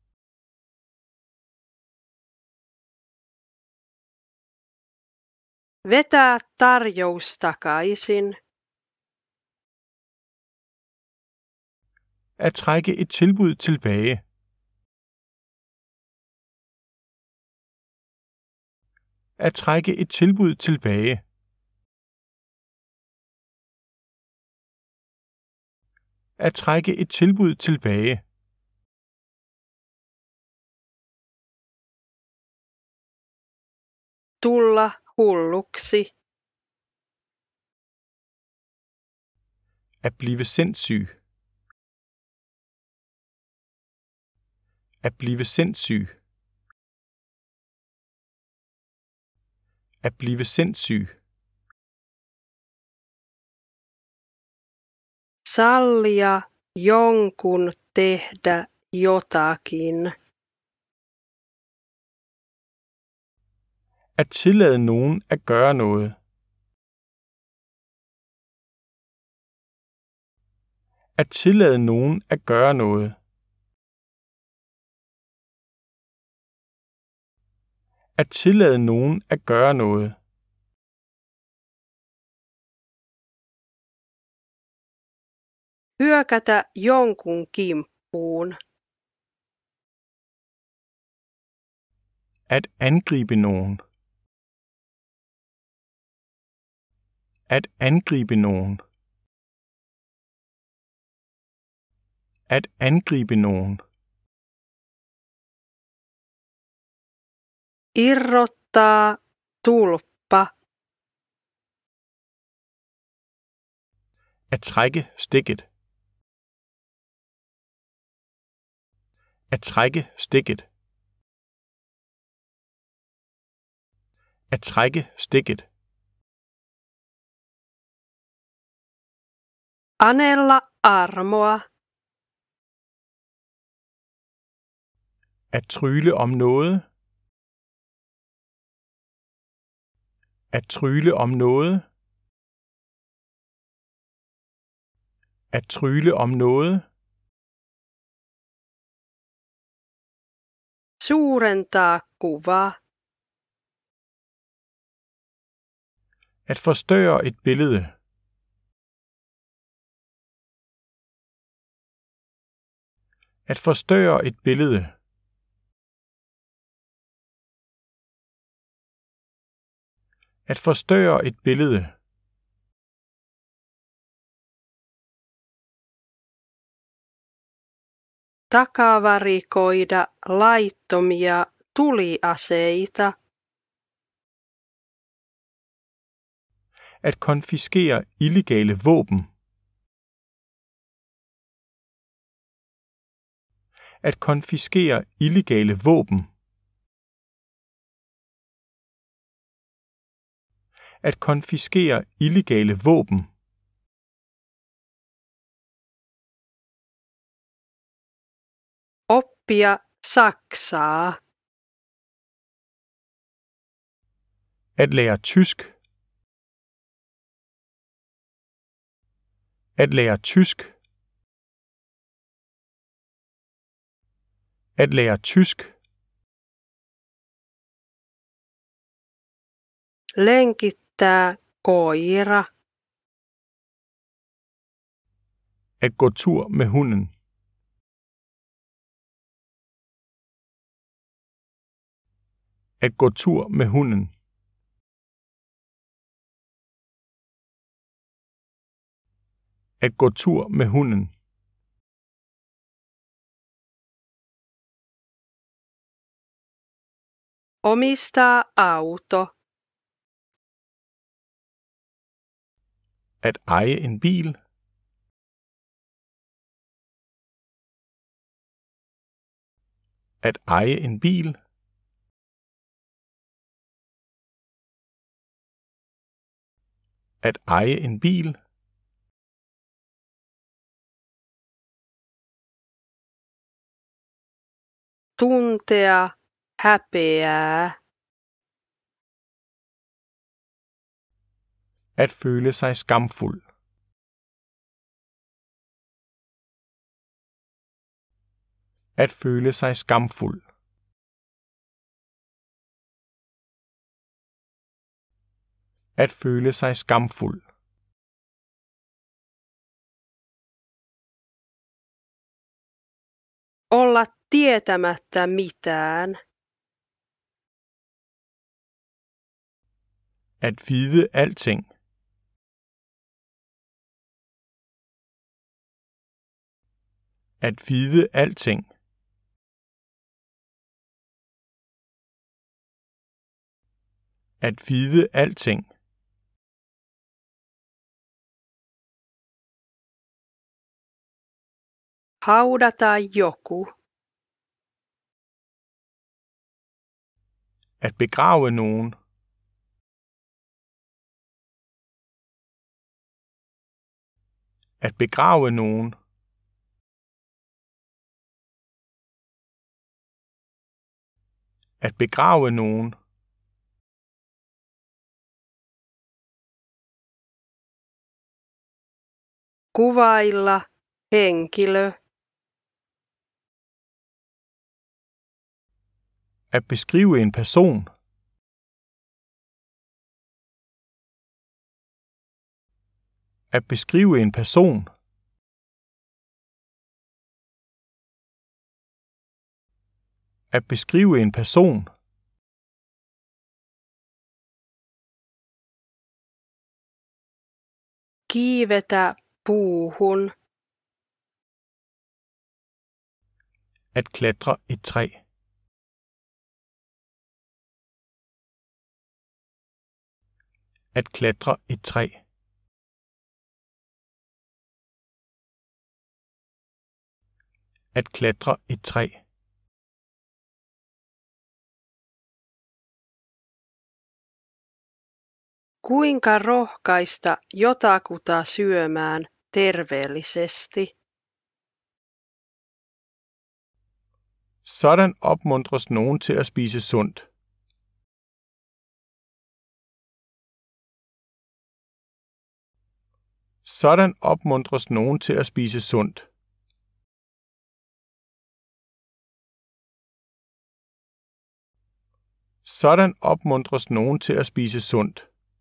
Vetää tarjous takaisin. At trække et tilbud tilbage. At trække et tilbud tilbage. At trække et tilbud tilbage. Tulla hulluksi. At blive sindssyg. At blive sindssyg. At blive sindssyg. Sallia jonkun tehdä jotakin. At tillade nogen at gøre noget. At tillade nogen at gøre noget. At tillade nogen at gøre noget. Hyökätä jonkun kimppuun. At angribe nogen. At angribe nogen. At angribe nogen. Irrottaa tulppa. At trække stikket. At trække stikket. At trække stikket. Anella armoa. At trygle om noget. At trygle om noget. At trygle om noget. Suurentaa kuvaa. At forstørre et billede. At forstørre et billede. At forstørre et billede. Takavarikoida laittomia tuliaseita. At konfiskere illegale våben. At konfiskere illegale våben. At konfiskere illegale våben. Oppia saksaa. At lære tysk. At lære tysk. At lære tysk. Lenkittää koira. At gå tur med hunden. At gå tur med hunden. At gå tur med hunden. Omistaa auto. At eje en bil. At eje en bil. At eje en bil. Tuntea häpeää. At føle sig skamfuld. At føle sig skamfuld. At føle sig skamfuld. Olla tietämättä mitään. At vide alting. At vide alting. At vide alting. Haudata joku. At begrave nogen. At begrave nogen. At begrave nogen. Kuvailla henkilö. At beskrive en person. At beskrive en person. At beskrive en person. Kiivetä puuhun. At klatre et træ. At klatre et træ. At klatre et træ. Kuinka rohkaista jotakuta syömään terveellisesti? Sådan opmuntres nogen til at spise sundt. Sådan opmuntres nogen til at spise sundt. Sådan opmuntres nogen til at spise sundt.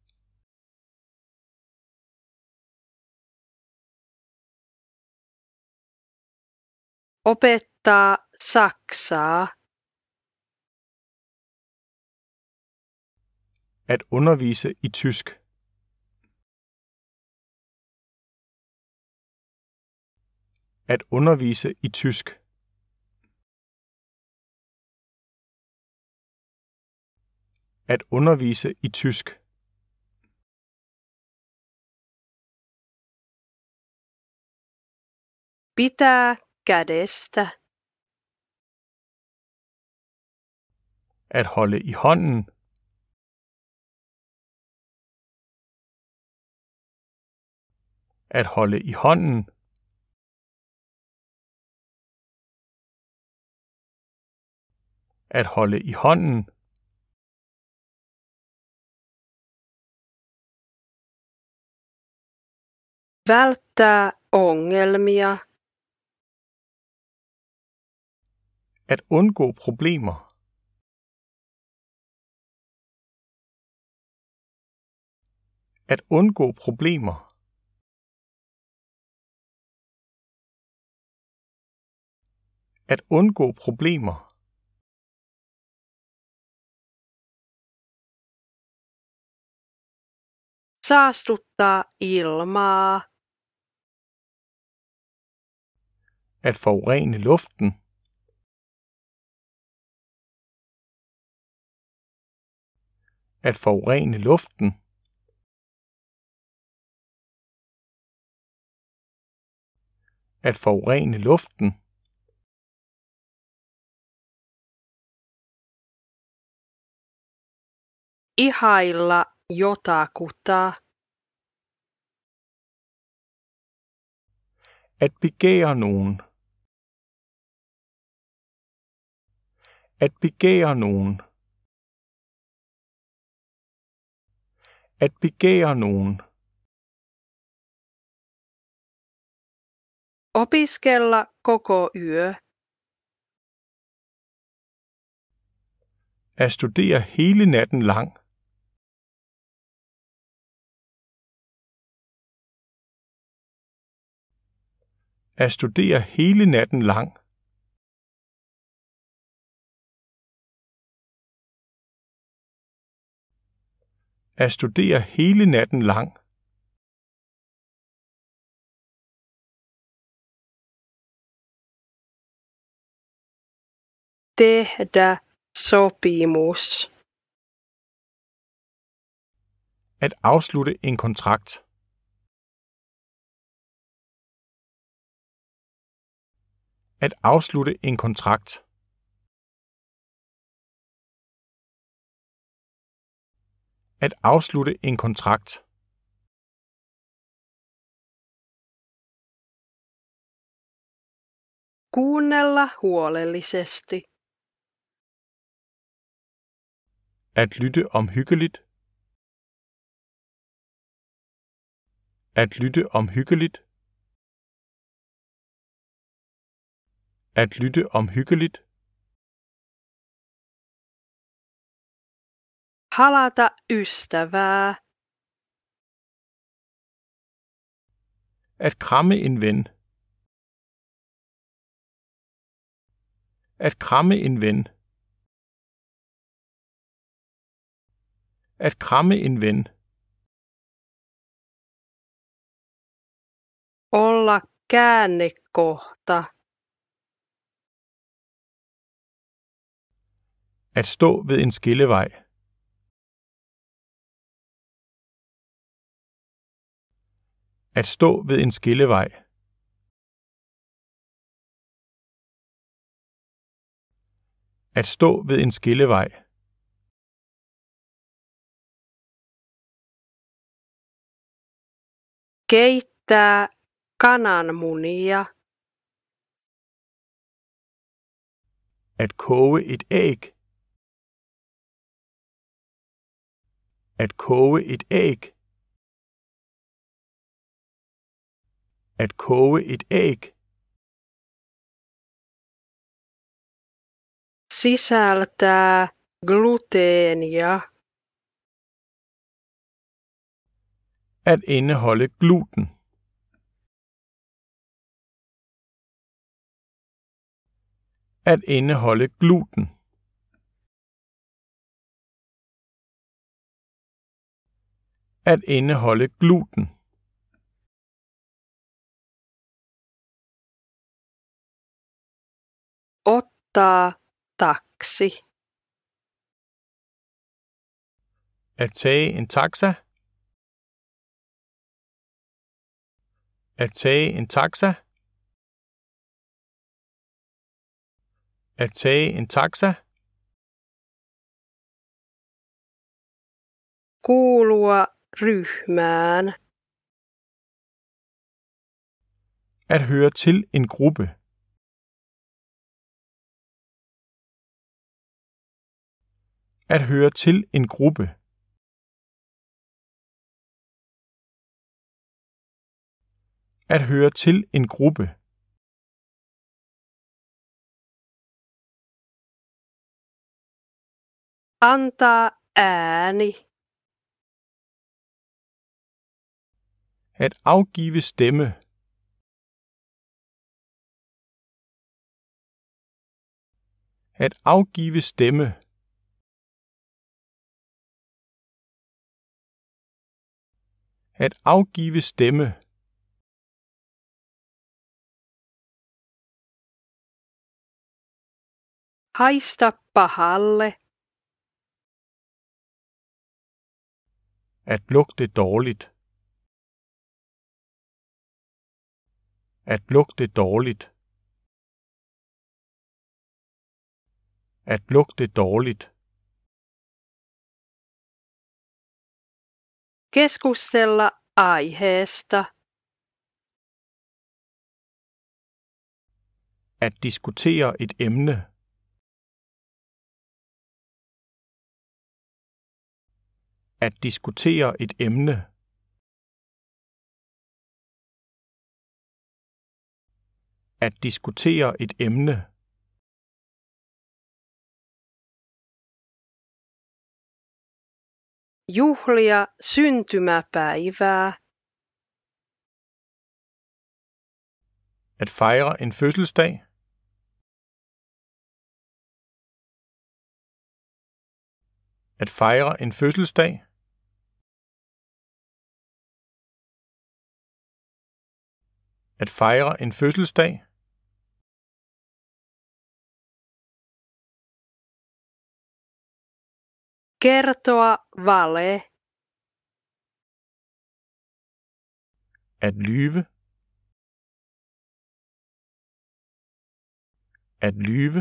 Opettaa saksaa. At undervise i tysk. At undervise i tysk. At undervise i tysk. Pitää kädestä. At holde i hånden. At holde i hånden. At holde i hånden. Välttää ongelmia. At undgå problemer. At undgå problemer. At undgå problemer. Saastuttaa ilmaa. At forurene luften. At forurene luften. At forurene luften. Ihailla jotakuta. At begære nogen. At begære nogen. At begære nogen. Opiskella koko yö. At studere hele natten lang. At studere hele natten lang. At studere hele natten lang. Tehdä sopimus. At afslutte en kontrakt. At afslutte en kontrakt. At afslutte en kontrakt. Kuunnella huolellisesti. At lytte omhyggeligt. At lytte omhyggeligt. At lytte omhyggeligt. Halata ystävää. At kramme en ven. At kramme en ven. At kramme en ven. Olla käännekohta. At stå ved en skillevej. At stå ved en skillevej. At stå ved en skillevej. Keittää kananmunia. At koge et æg. At koge et æg. At koge et æg. Sisältää gluteenia. At indeholde gluten. At indeholde gluten. At indeholde gluten. Ottaa taksi. At tage en taxa. At tage en taxa. At tage en taxa. Kuulua ryhmään. At høre til en gruppe. At høre til en gruppe. At høre til en gruppe. Antaa ääni. At afgive stemme. At afgive stemme. At afgive stemme. Haista pahalle. At lugte dårligt. At lugte dårligt. At lugte dårligt. Keskustella aiheesta. At diskutere et emne. At diskutere et emne. At diskutere et emne. Juhlia syntymäpäivää. At fejre en fødselsdag. At fejre en fødselsdag. At fejre en fødselsdag. Kertoa vale. At lyve. At lyve.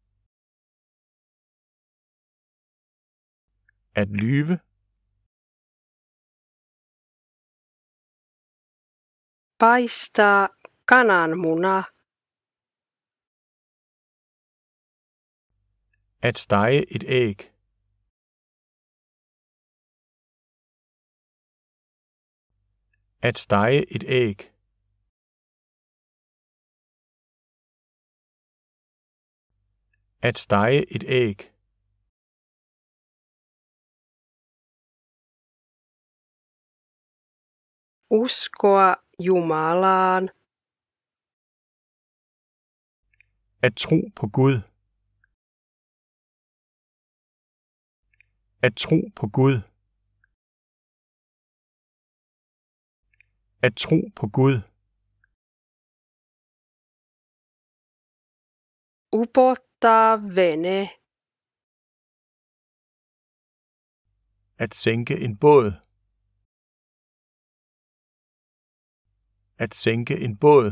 At lyve. Paistaa kananmuna. At stege et æg. At stege et æg. At stege et æg. Uskoa Jumalaan. At tro på Gud. At tro på Gud. At tro på Gud. Upottaa vene. At sænke en båd. At sænke en båd.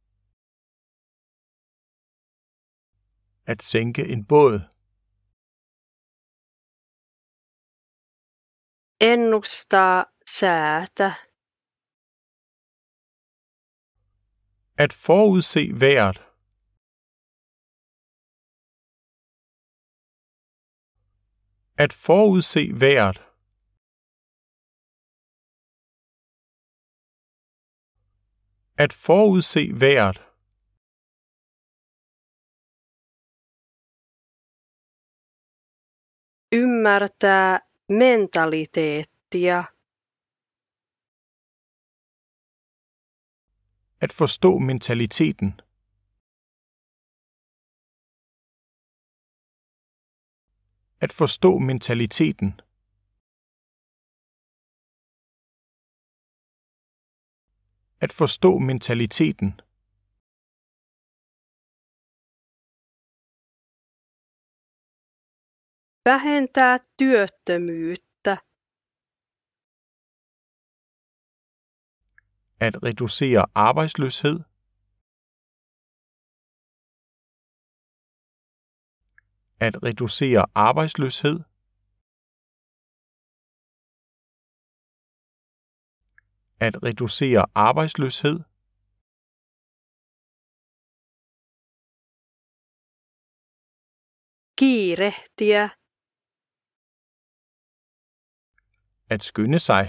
At sænke en båd. Ennustaa säätä. At forudse vejret. At forudse vejret. At forudse vejret. Ymmärtää mentaliteettia. At forstå mentaliteten. At forstå mentaliteten. At forstå mentaliteten. Vähentää työttömyyttä. At reducere arbejdsløshed. At reducere arbejdsløshed. At reducere arbejdsløshed. Kiirehtiä. At skynde sig.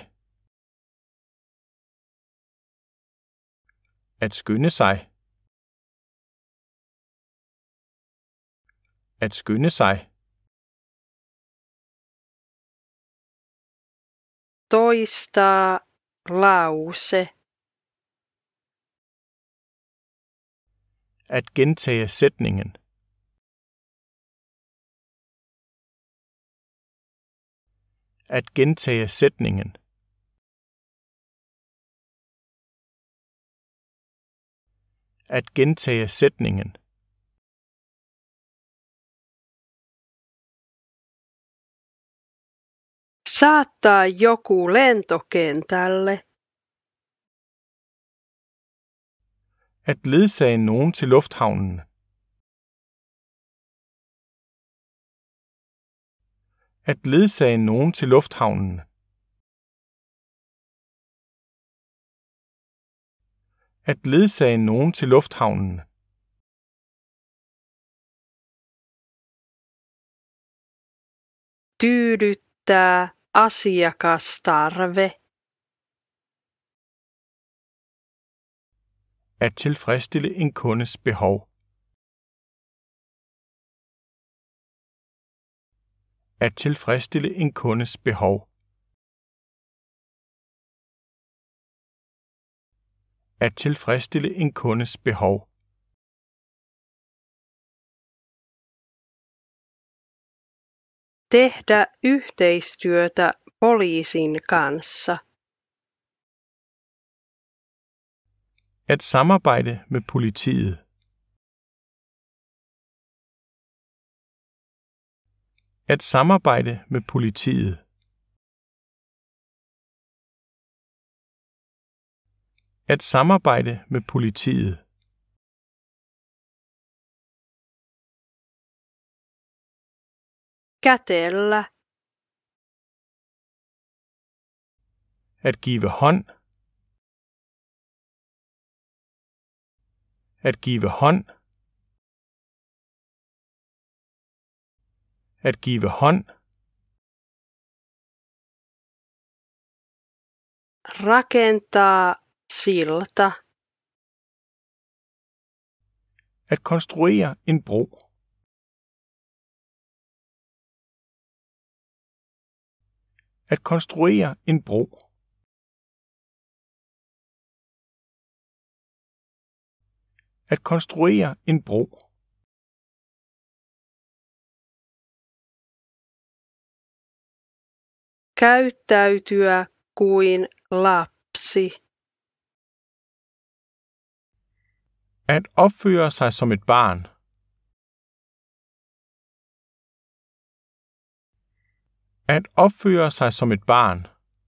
At skynde sig. At skynde sig. Toistaa lause. At gentage sætningen. At gentage sætningen. At gentage sætningen. Saattaa joku lentokentälle. At ledsage nogen til lufthavnen. At ledsage nogen til lufthavnen. At ledsage nogen til lufthavnen. Tyydyttää asiakastarve. At tilfredsstille en kundes behov. At tilfredsstille en kundes behov. At tilfredsstille en kundes behov. Tehdä yhteistyötä poliisin kanssa. At samarbejde med politiet. At samarbejde med politiet. At samarbejde med politiet. Kätellä. At give hånd. At give hånd. At give hånd. Rakentaa silta. At konstruere en bro. At konstruere en bro. At konstruere en bro. Käyttäytyä kuin lapsi. At opføre sig som et barn. At opføre sig som et barn.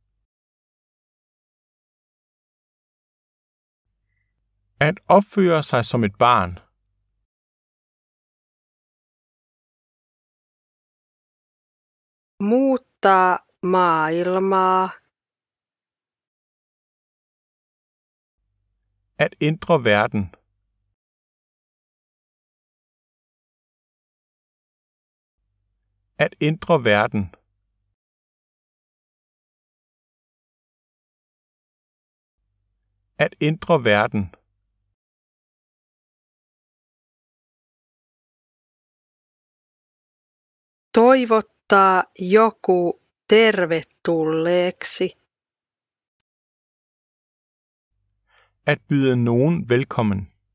At opføre sig som et barn. Muuttaa maailmaa. At ændre verden. At ændre verden. At ændre verden. Toivottaa joku tervetulleeksi. At byde nogen velkommen.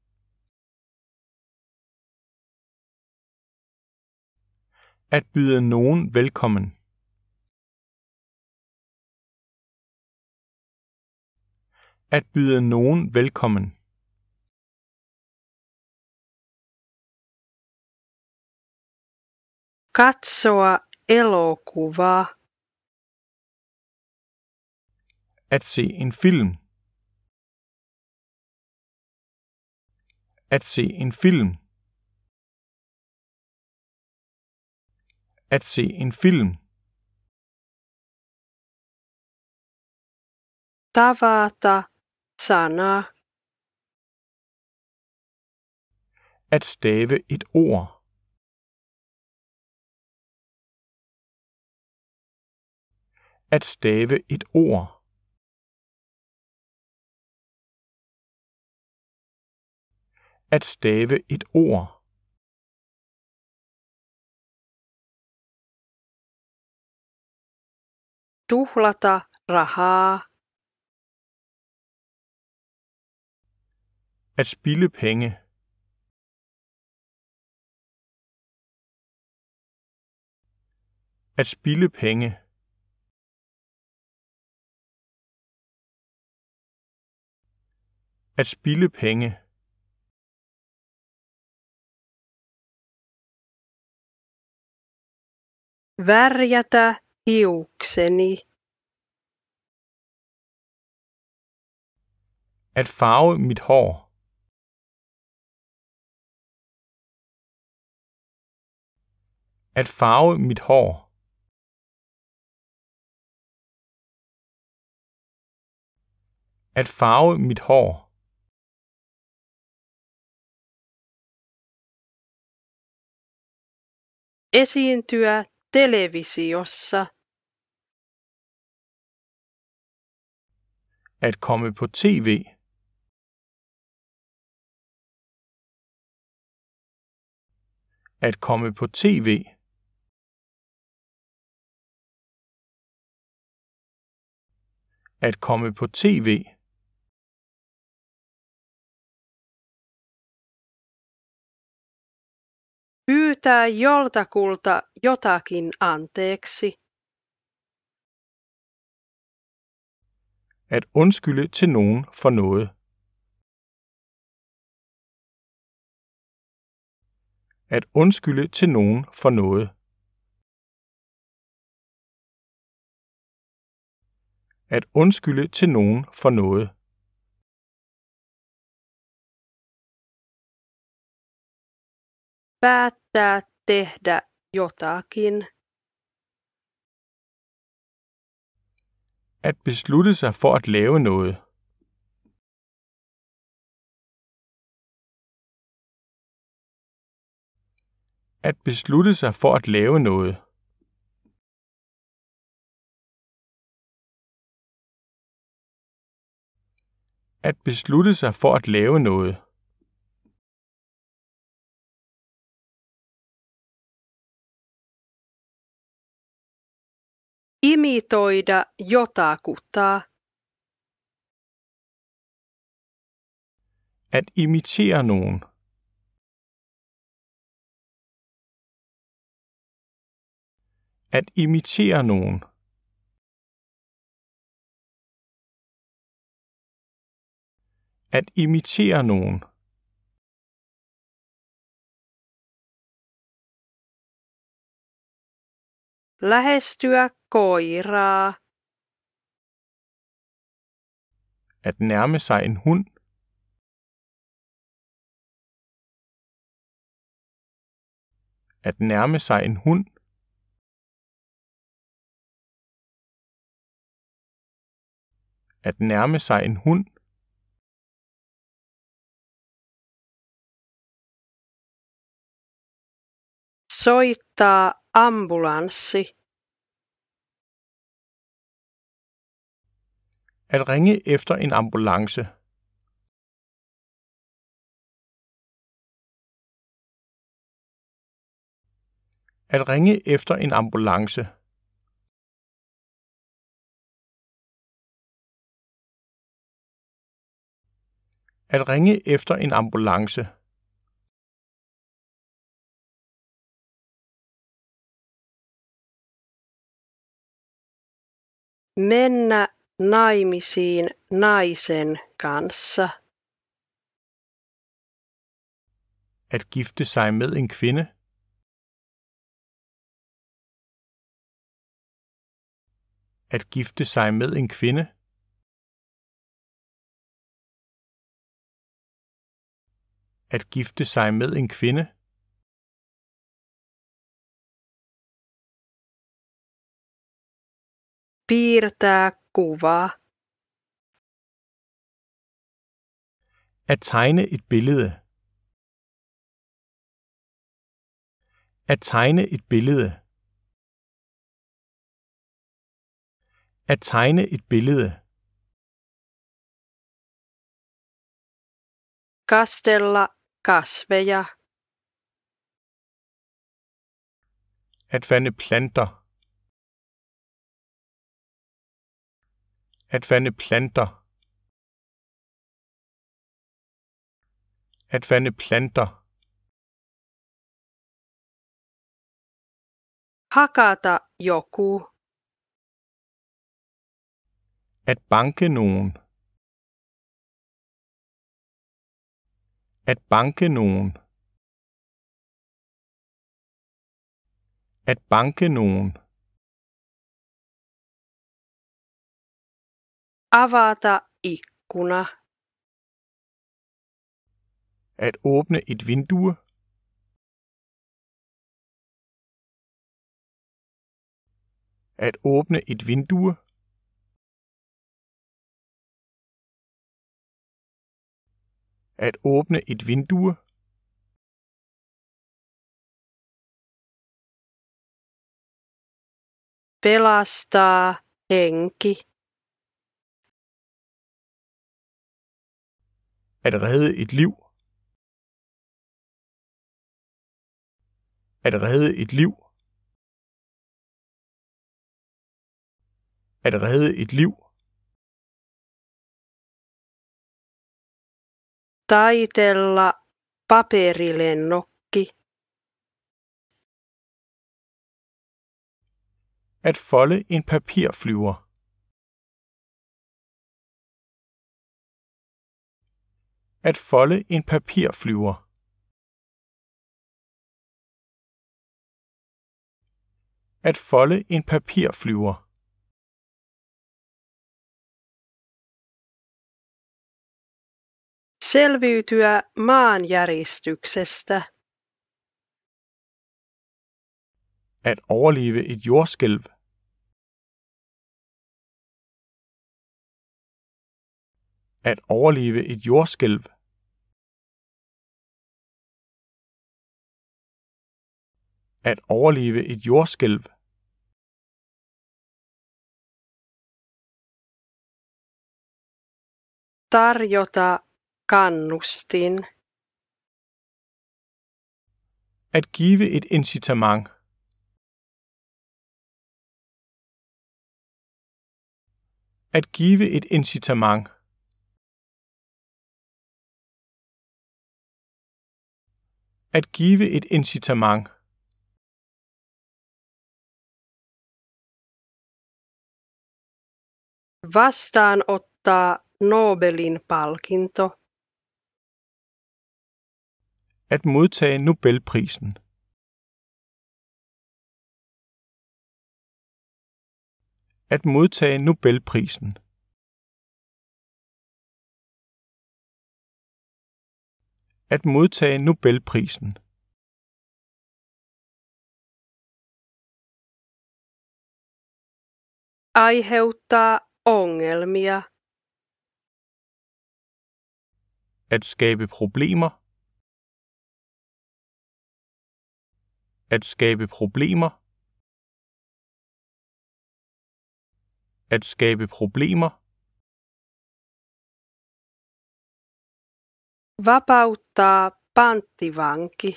At byde nogen velkommen. At byde nogen velkommen. Katsoa elokuvaa. At se en film. At se en film. At se en film. Tavata sana. At stave et ord. At stave et ord. At stave et ord. Tuhlata rahaa. At spilde penge. At spilde penge. At spilde penge. Värjätä hiukseni. At farve mit hår. At farve mit hår. At farve mit hår. Esiintyä televisiossa. At komme på tv. At komme på tv. At komme på tv. Pyytää joltakulta jotakin anteeksi. At undskylde til nogen for noget. At undskylde til nogen for noget. At undskylde til nogen for noget. Päättää tehdä jotakin. At beslutte sig for at lave noget. At beslutte sig for at lave noget. At beslutte sig for at lave noget. Imitoida jotakuta. At imitere nogen. At imitere nogen. At imitere nogen. Lähestyä koiraa. At nærme sig en hund. At nærme sig en hund. At nærme sig en hund. Soittaa ambulanssi. At ringe efter en ambulance. At ringe efter en ambulance. At ringe efter en ambulance. Mennä naimisiin naisen kanssa. At gifte sig med en kvinde. At gifte sig med en kvinde. At gifte sig med en kvinde. Piirtää kuvaa. At tegne et billede. At tegne et billede. At tegne et billede. Kastella kasveja. At vande planter. At vande planter. At vande planter. Hakata joku. At banke nogen. At banke nogen. At banke nogen. Avata ikkuna. At åbne et vindue. At åbne et vindue. At åbne et vindue. Pelastaa henki. At redde et liv. At redde et liv. At redde et liv. Taitella paperilennokki. At folde en papirflyver. At folde en papirflyver. At folde en papirflyver. Selviytyä maanjäristyksestä. At overleve et jordskælv. At overleve et jordskælv. At overleve et jordskælv. Tarjota kannustin. At give et incitament. At give et incitament. At give et incitament. Vastaanottaa Nobelin palkinto. At modtage Nobelprisen. At modtage Nobelprisen. At modtage Nobelprisen. Aiheuttaa ongelmia. At skabe problemer. At skabe problemer. At skabe problemer. Vapauttaa panttivanki.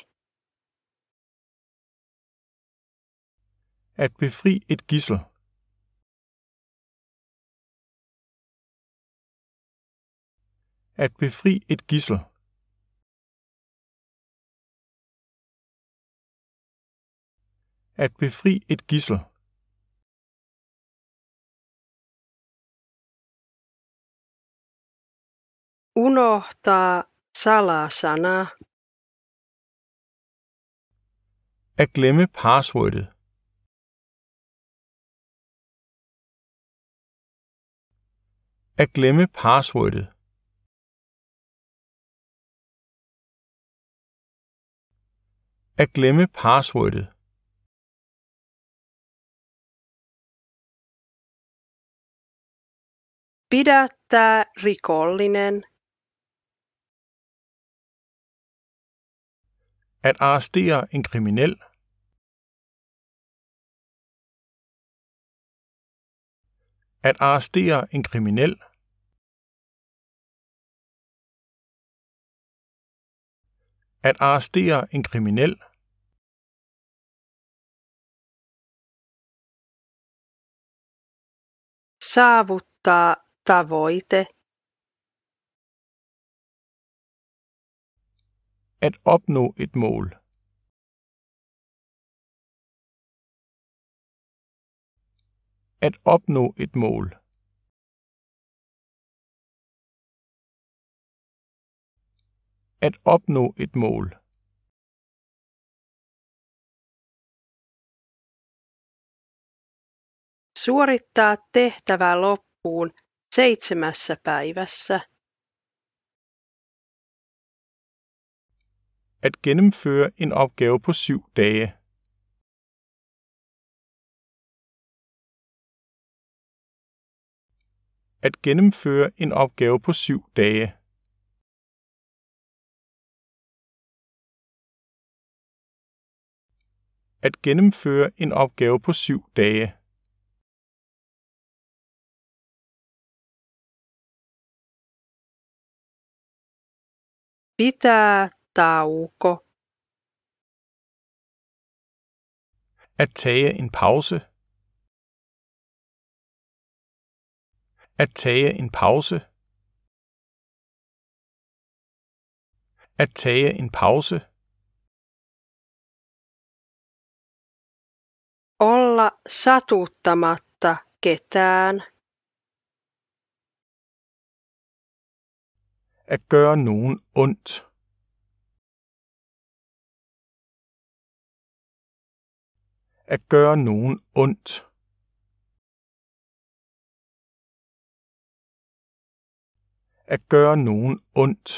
At befri et gidsel. At befri et gidsel. At befri et gidsel. Unohtaa salasana. At glemme passwordet. At glemme passwordet. At glemme passwordet. Pidättää rikollinen. At arrestere en kriminel. At arrestere en kriminel. At arrestere en kriminel. Saavuttaa tavoite. At opnå et mål. At opnå et mål. At opnå et mål. Suorittaa tehtävä loppuun seitsemässä päivässä. At gennemføre en opgave på syv dage. At gennemføre en opgave på syv dage. At gennemføre en opgave på syv dage. Pitää tauko. At tage en pause. At tage en pause. At tage en pause. Olla satuttamatta ketään. At gøre nogen ondt. At gøre nogen ondt. At gøre nogen ondt.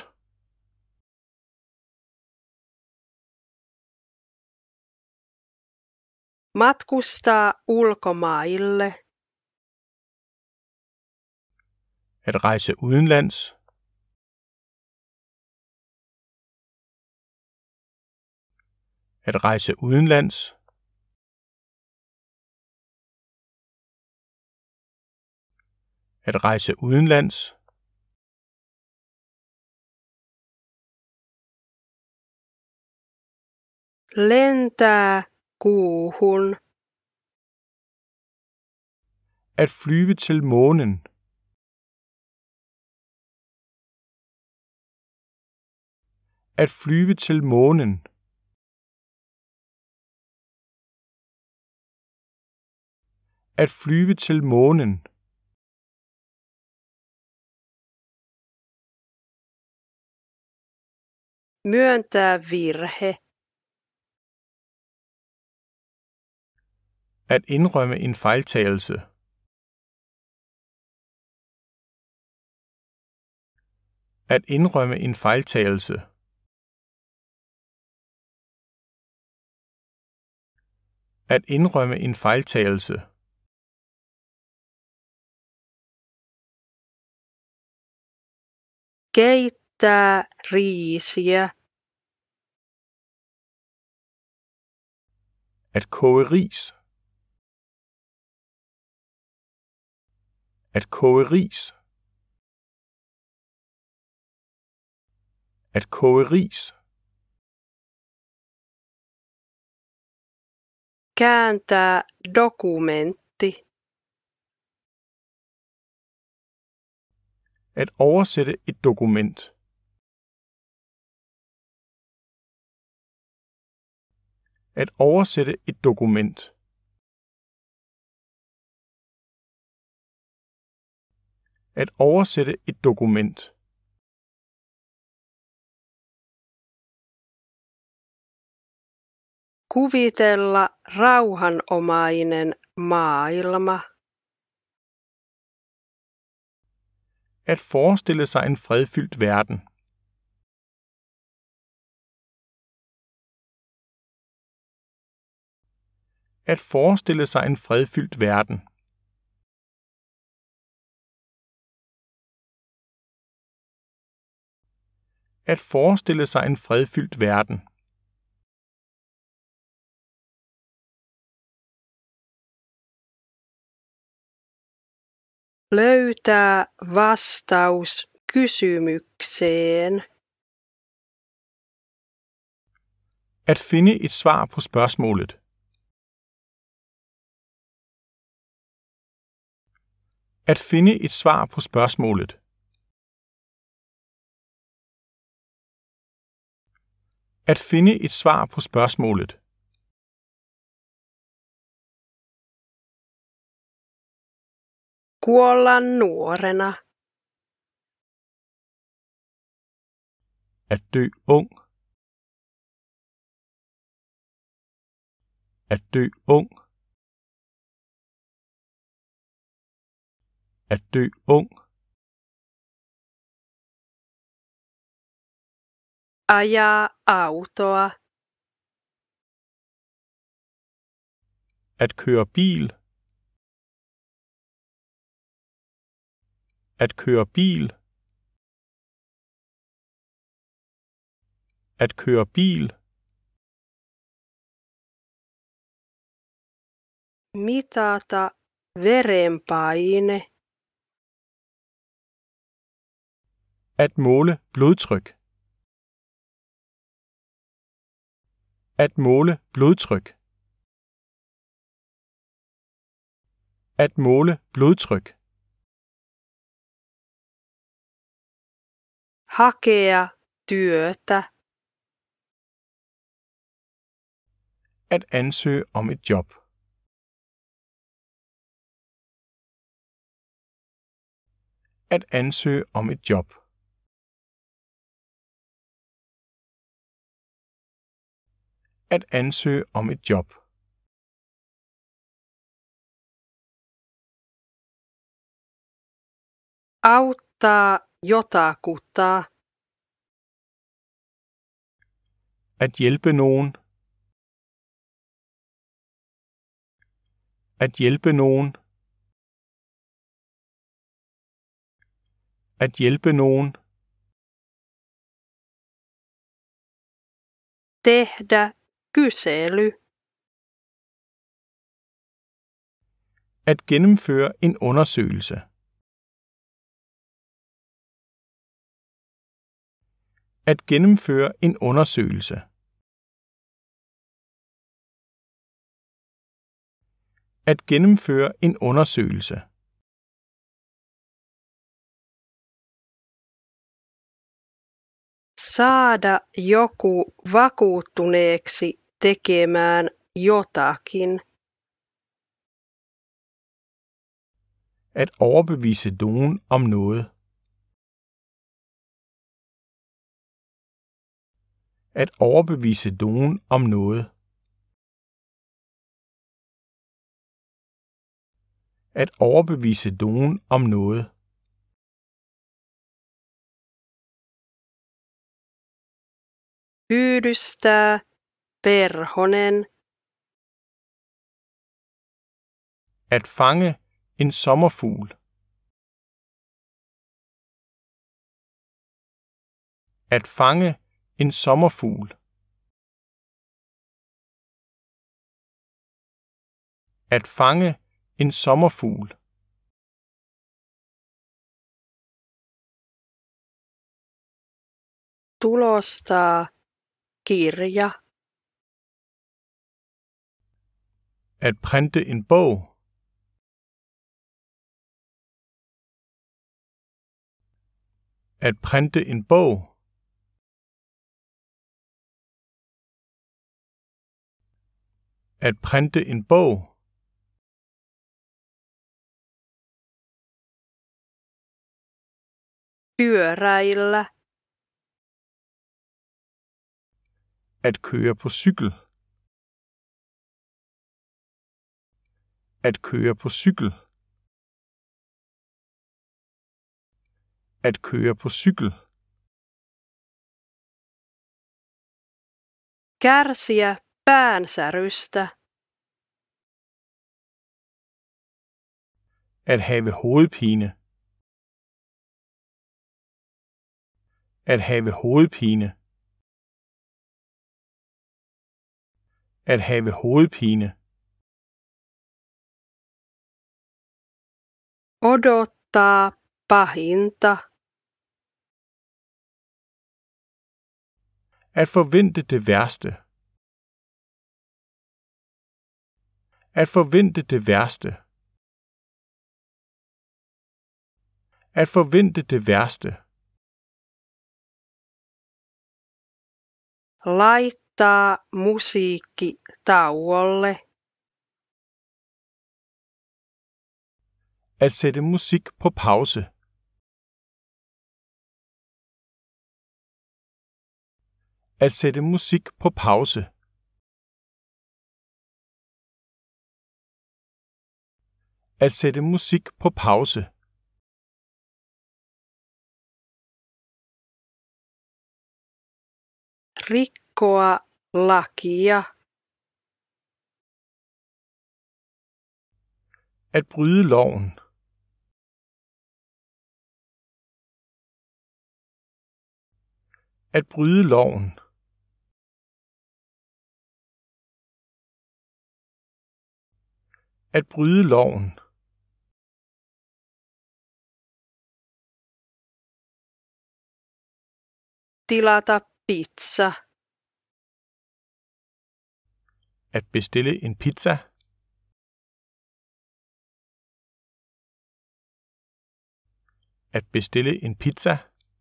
Matkustaa ulkomaille. At rejse udenlands. At rejse udenlands. At rejse udenlands. Lentää kuuhun. At flyve til månen. At flyve til månen. At flyve til månen. Myöntää virhe. At indrømme en fejltagelse. At indrømme en fejltagelse. At indrømme en fejltagelse. Keittää riisiä. At koge ris. At koge ris. At koge ris. Kääntää dokumentti. At oversætte et dokument. At oversætte et dokument. At oversætte et dokument. Kuvitella rauhanomainen maailma. At forestille sig en fredfyldt verden. At forestille sig en fredfyldt verden. At forestille sig en fredfyldt verden. Löytää vastaus kysymykseen. At finde et svar på spørgsmålet. At finde et svar på spørgsmålet. At finde et svar på spørgsmålet. Kuolla nuorena. At dø ung. At dø ung. At dø ung. Ajaa autoa. At køre bil. At køre bil. At køre bil. Mitata verenpaine. At måle blodtryk. At måle blodtryk. At måle blodtryk. Hakea työtä. At ansøge om et job. At ansøge om et job. At ansøge om et job. Auttaa jotakuta. At hjælpe nogen. At hjælpe nogen. At hjælpe nogen. Tehdä kysely. At gennemføre en undersøgelse. At gennemføre en undersøgelse. At gennemføre en undersøgelse. Saada joku vakuuttuneeksi tekemään jotakin. At overbevise nogen om noget. At overbevise nogen om noget. At overbevise nogen om noget. Pyydystää perhonen. At fange en sommerfugl. At fange en sommerfugl. At fange en sommerfugl. Tulostaa kirja. At printe en bog. At printe en bog. At printe en bog. Pyöräillä. At køre på cykel. At køre på cykel. At køre på cykel. Kärsiä päänsärystä. At have hovedpine. At have hovedpine. At have hovedpine. Odottaa pahinta. At forvente det værste. At forvente det værste. At forvente det værste. Laittaa musiikki tauolle. At sætte musik på pause. At sætte musik på pause. At sætte musik på pause. Rikkoa lakia. At bryde loven. At bryde loven. At bryde loven. Tilata pizza. At bestille en pizza. At bestille en pizza.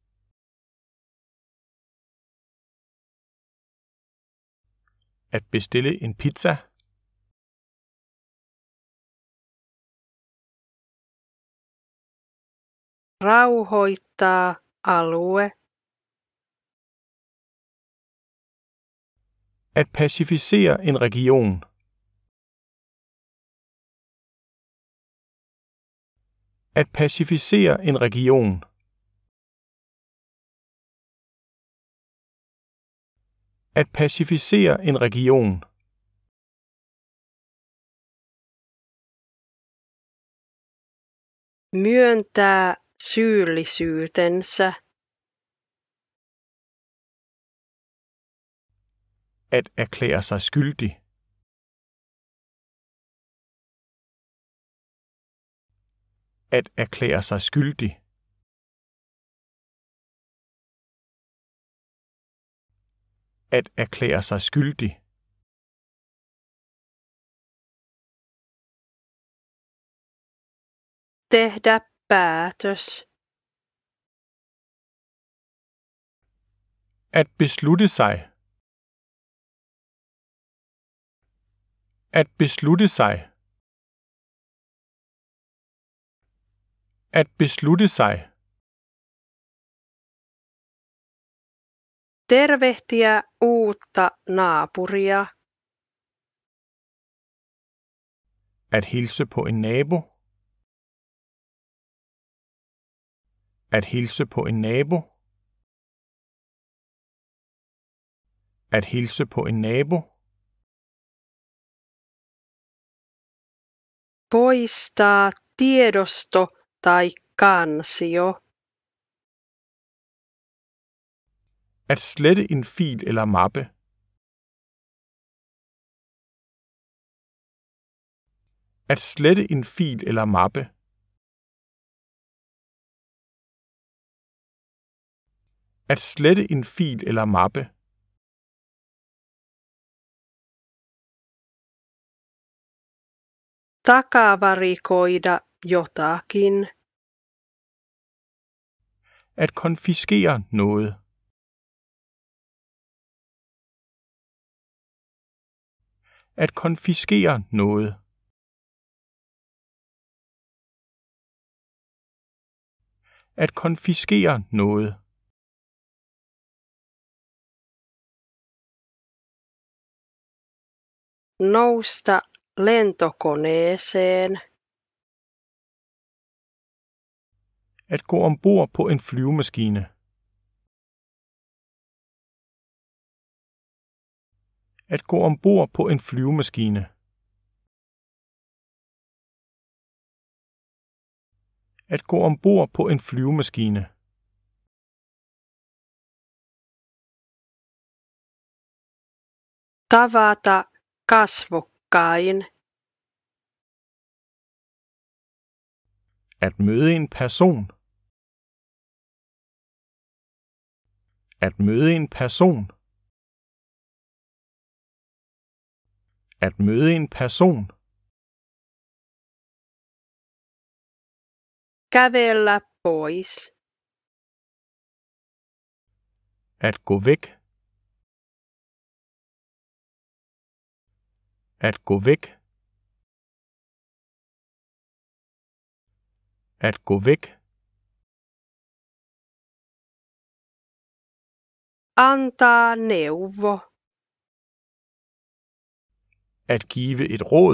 At bestille en pizza. Rauhoittaa alue. At pacificere en region. At pacificere en region. At pacificere en region. Myöntää syyllisyytensä. At erklære sig skyldig. At erklære sig skyldig. At erklære sig skyldig. Tehdä päätös. At beslutte sig. At beslutte sig. At beslutte sig. Tervehtiä uutta naapuria. At hilse på en nabo. At hilse på en nabo. At hilse på en nabo. Poistaa tiedosto tai kansio. At slette en fil eller mappe. At slette en fil eller mappe. At slette en fil eller mappe. Takavarikoida jotakin. At konfiskere noget. At konfiskere noget. At konfiskere noget. Nousta lentokoneeseen. At gå ombord på en flyvemaskine. At gå ombord på en flyvemaskine. At gå ombord på en flyvemaskine. Tavata kasvokkain. At møde en person. At møde en person. At møde en person. Kävellä pois. At gå væk. At gå væk. At gå væk. Antaa neuvo. At give et råd.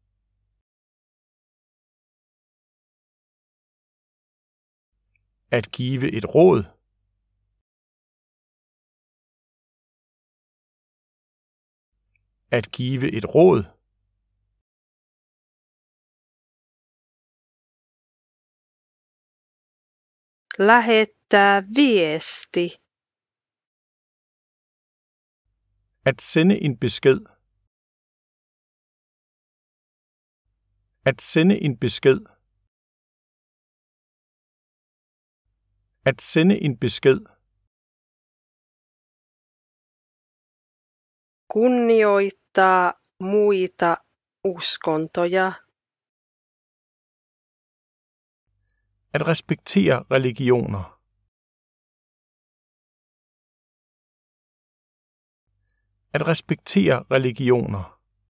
At give et råd. At give et råd. Lähettää viesti. At sende en besked. At sende en besked. At sende en besked. Kunnioittaa muita uskontoja. At respektere religioner. At respektere religioner.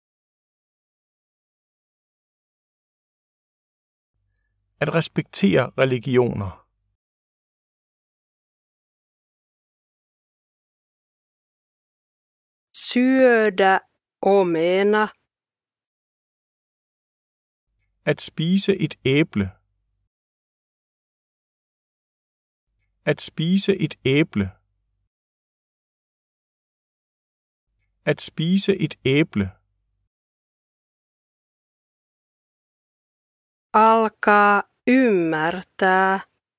At respektere religioner. Syödä omena. At spise et æble. At spise et æble. At spise et æble. Alkaa ymmärtää.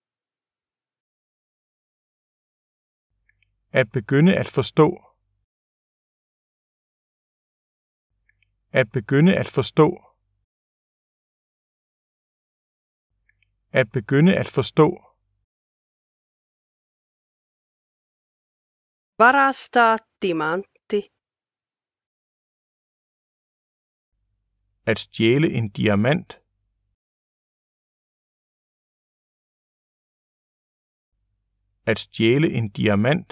At begynde at forstå. At begynde at forstå. At begynde at forstå. Varastaa timantti. At stjæle en diamant. At stjæle en diamant.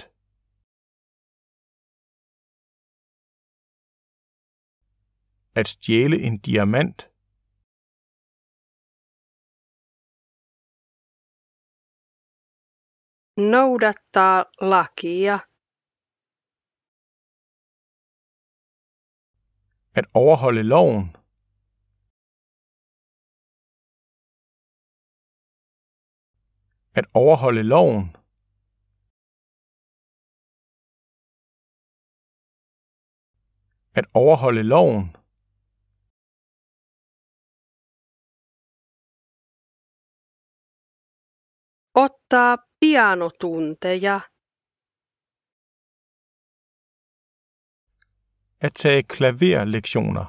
At stjæle en diamant. noudattaa lakia. At overholde loven. At overholde loven. At overholde loven. Ottaa pianotunteja. At tage klaverlektioner.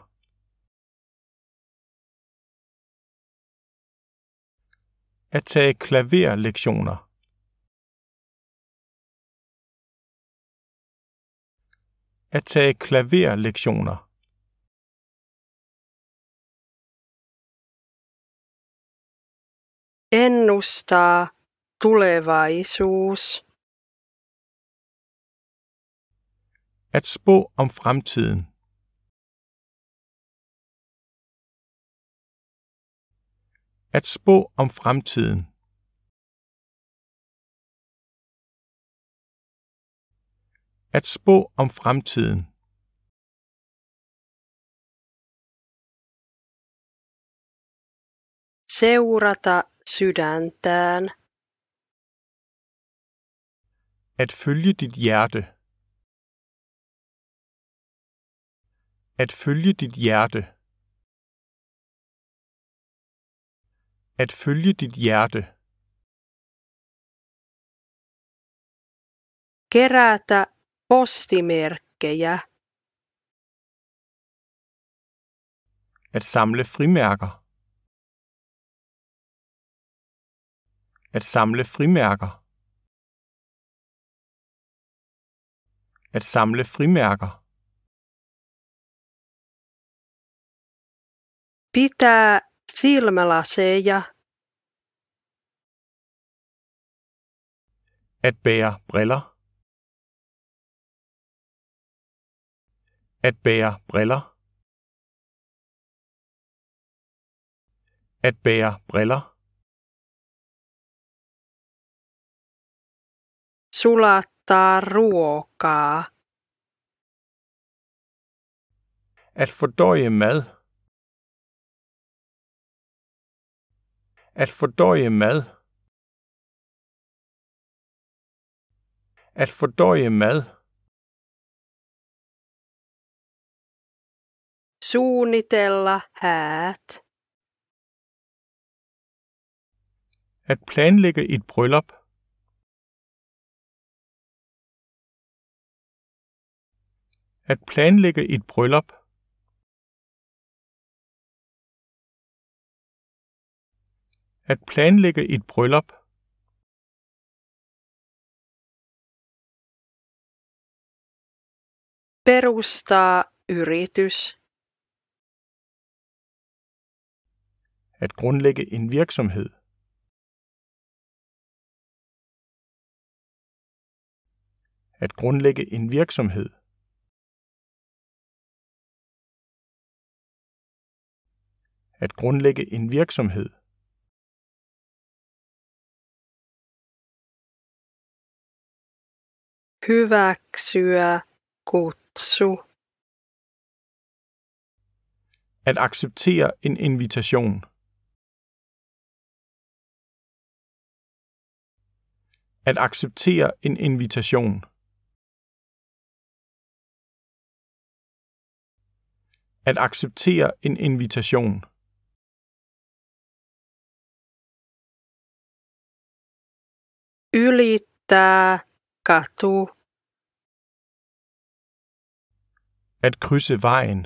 At tage klaverlektioner. At tage klaverlektioner. Ennustaa tulevaisuus. At spå om fremtiden. At spå om fremtiden. At spå om fremtiden. Seurata sydäntään. At følge dit hjerte. At følge dit hjerte. At følge dit hjerte. Kerätä postimerkkejä. At samle frimærker. At samle frimærker. At samle frimærker. Pitää silmälaseja. At bære briller. At bære briller. At bære briller. Sulattaa ruokaa. At fordøje mad. At fordøje mad. At fordøje mad. Suunnitella häät. At planlægge et bryllup. At planlægge et bryllup. At planlægge et bryllup. Perustaa yritys. At grundlægge en virksomhed. At grundlægge en virksomhed. At grundlægge en virksomhed. Hyväksyä kutsu. At acceptere en invitation. At acceptere en invitation. At acceptere en invitation. Ylittää katu. At krydse vejen.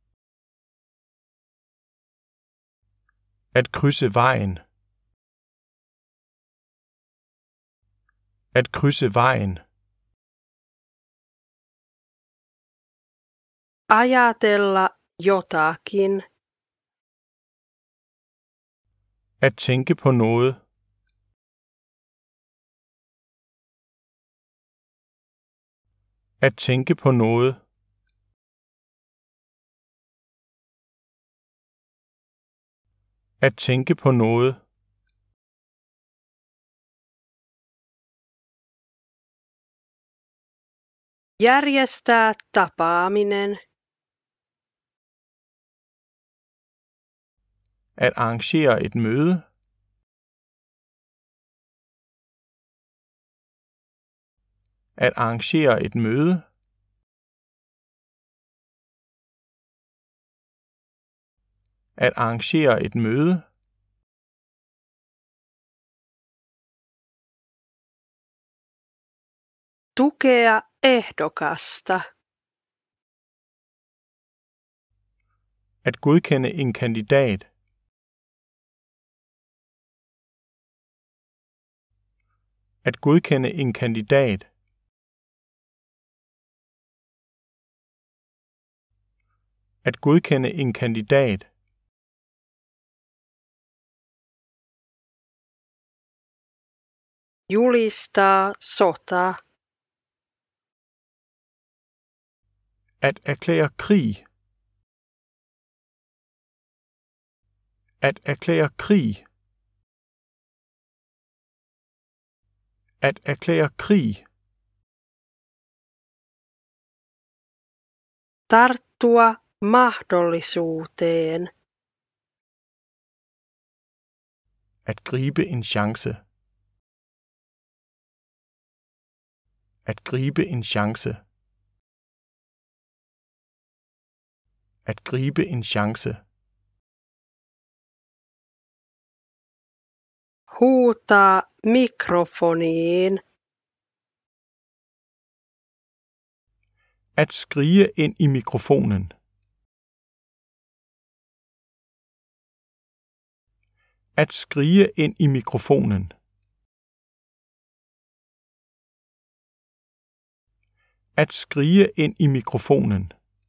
At krydse vejen. At krydse vejen. Ajatella jotakin. At tænke på noget. At tænke på noget. At tænke på noget. Järjestää tapaaminen. At arrangere et møde. At arrangere et møde. At arrangere et møde. Tukea ehdokasta. At godkende en kandidat. At godkende en kandidat. At godkende en kandidat. Julistaa sota. At erklære krig. At erklære krig. At erklære krig. Tarttua mahdollisuuteen. At gribe en chance. At gribe en chance. At gribe en chance. Huutaa mikrofoniin. At skrige ind i mikrofonen. At skrige ind i mikrofonen. At skrige ind i mikrofonen.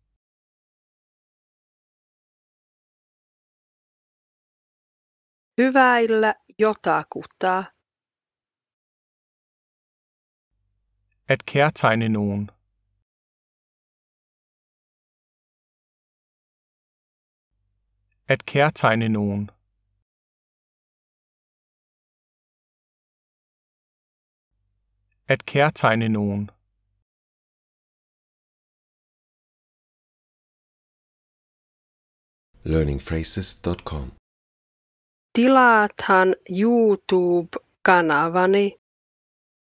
Hyväillä jotakuta. At kærtegne nogen. At kærtegne nogen. At kærtegne nogen. learning phrases dot com Tilaathan YouTube-kanavani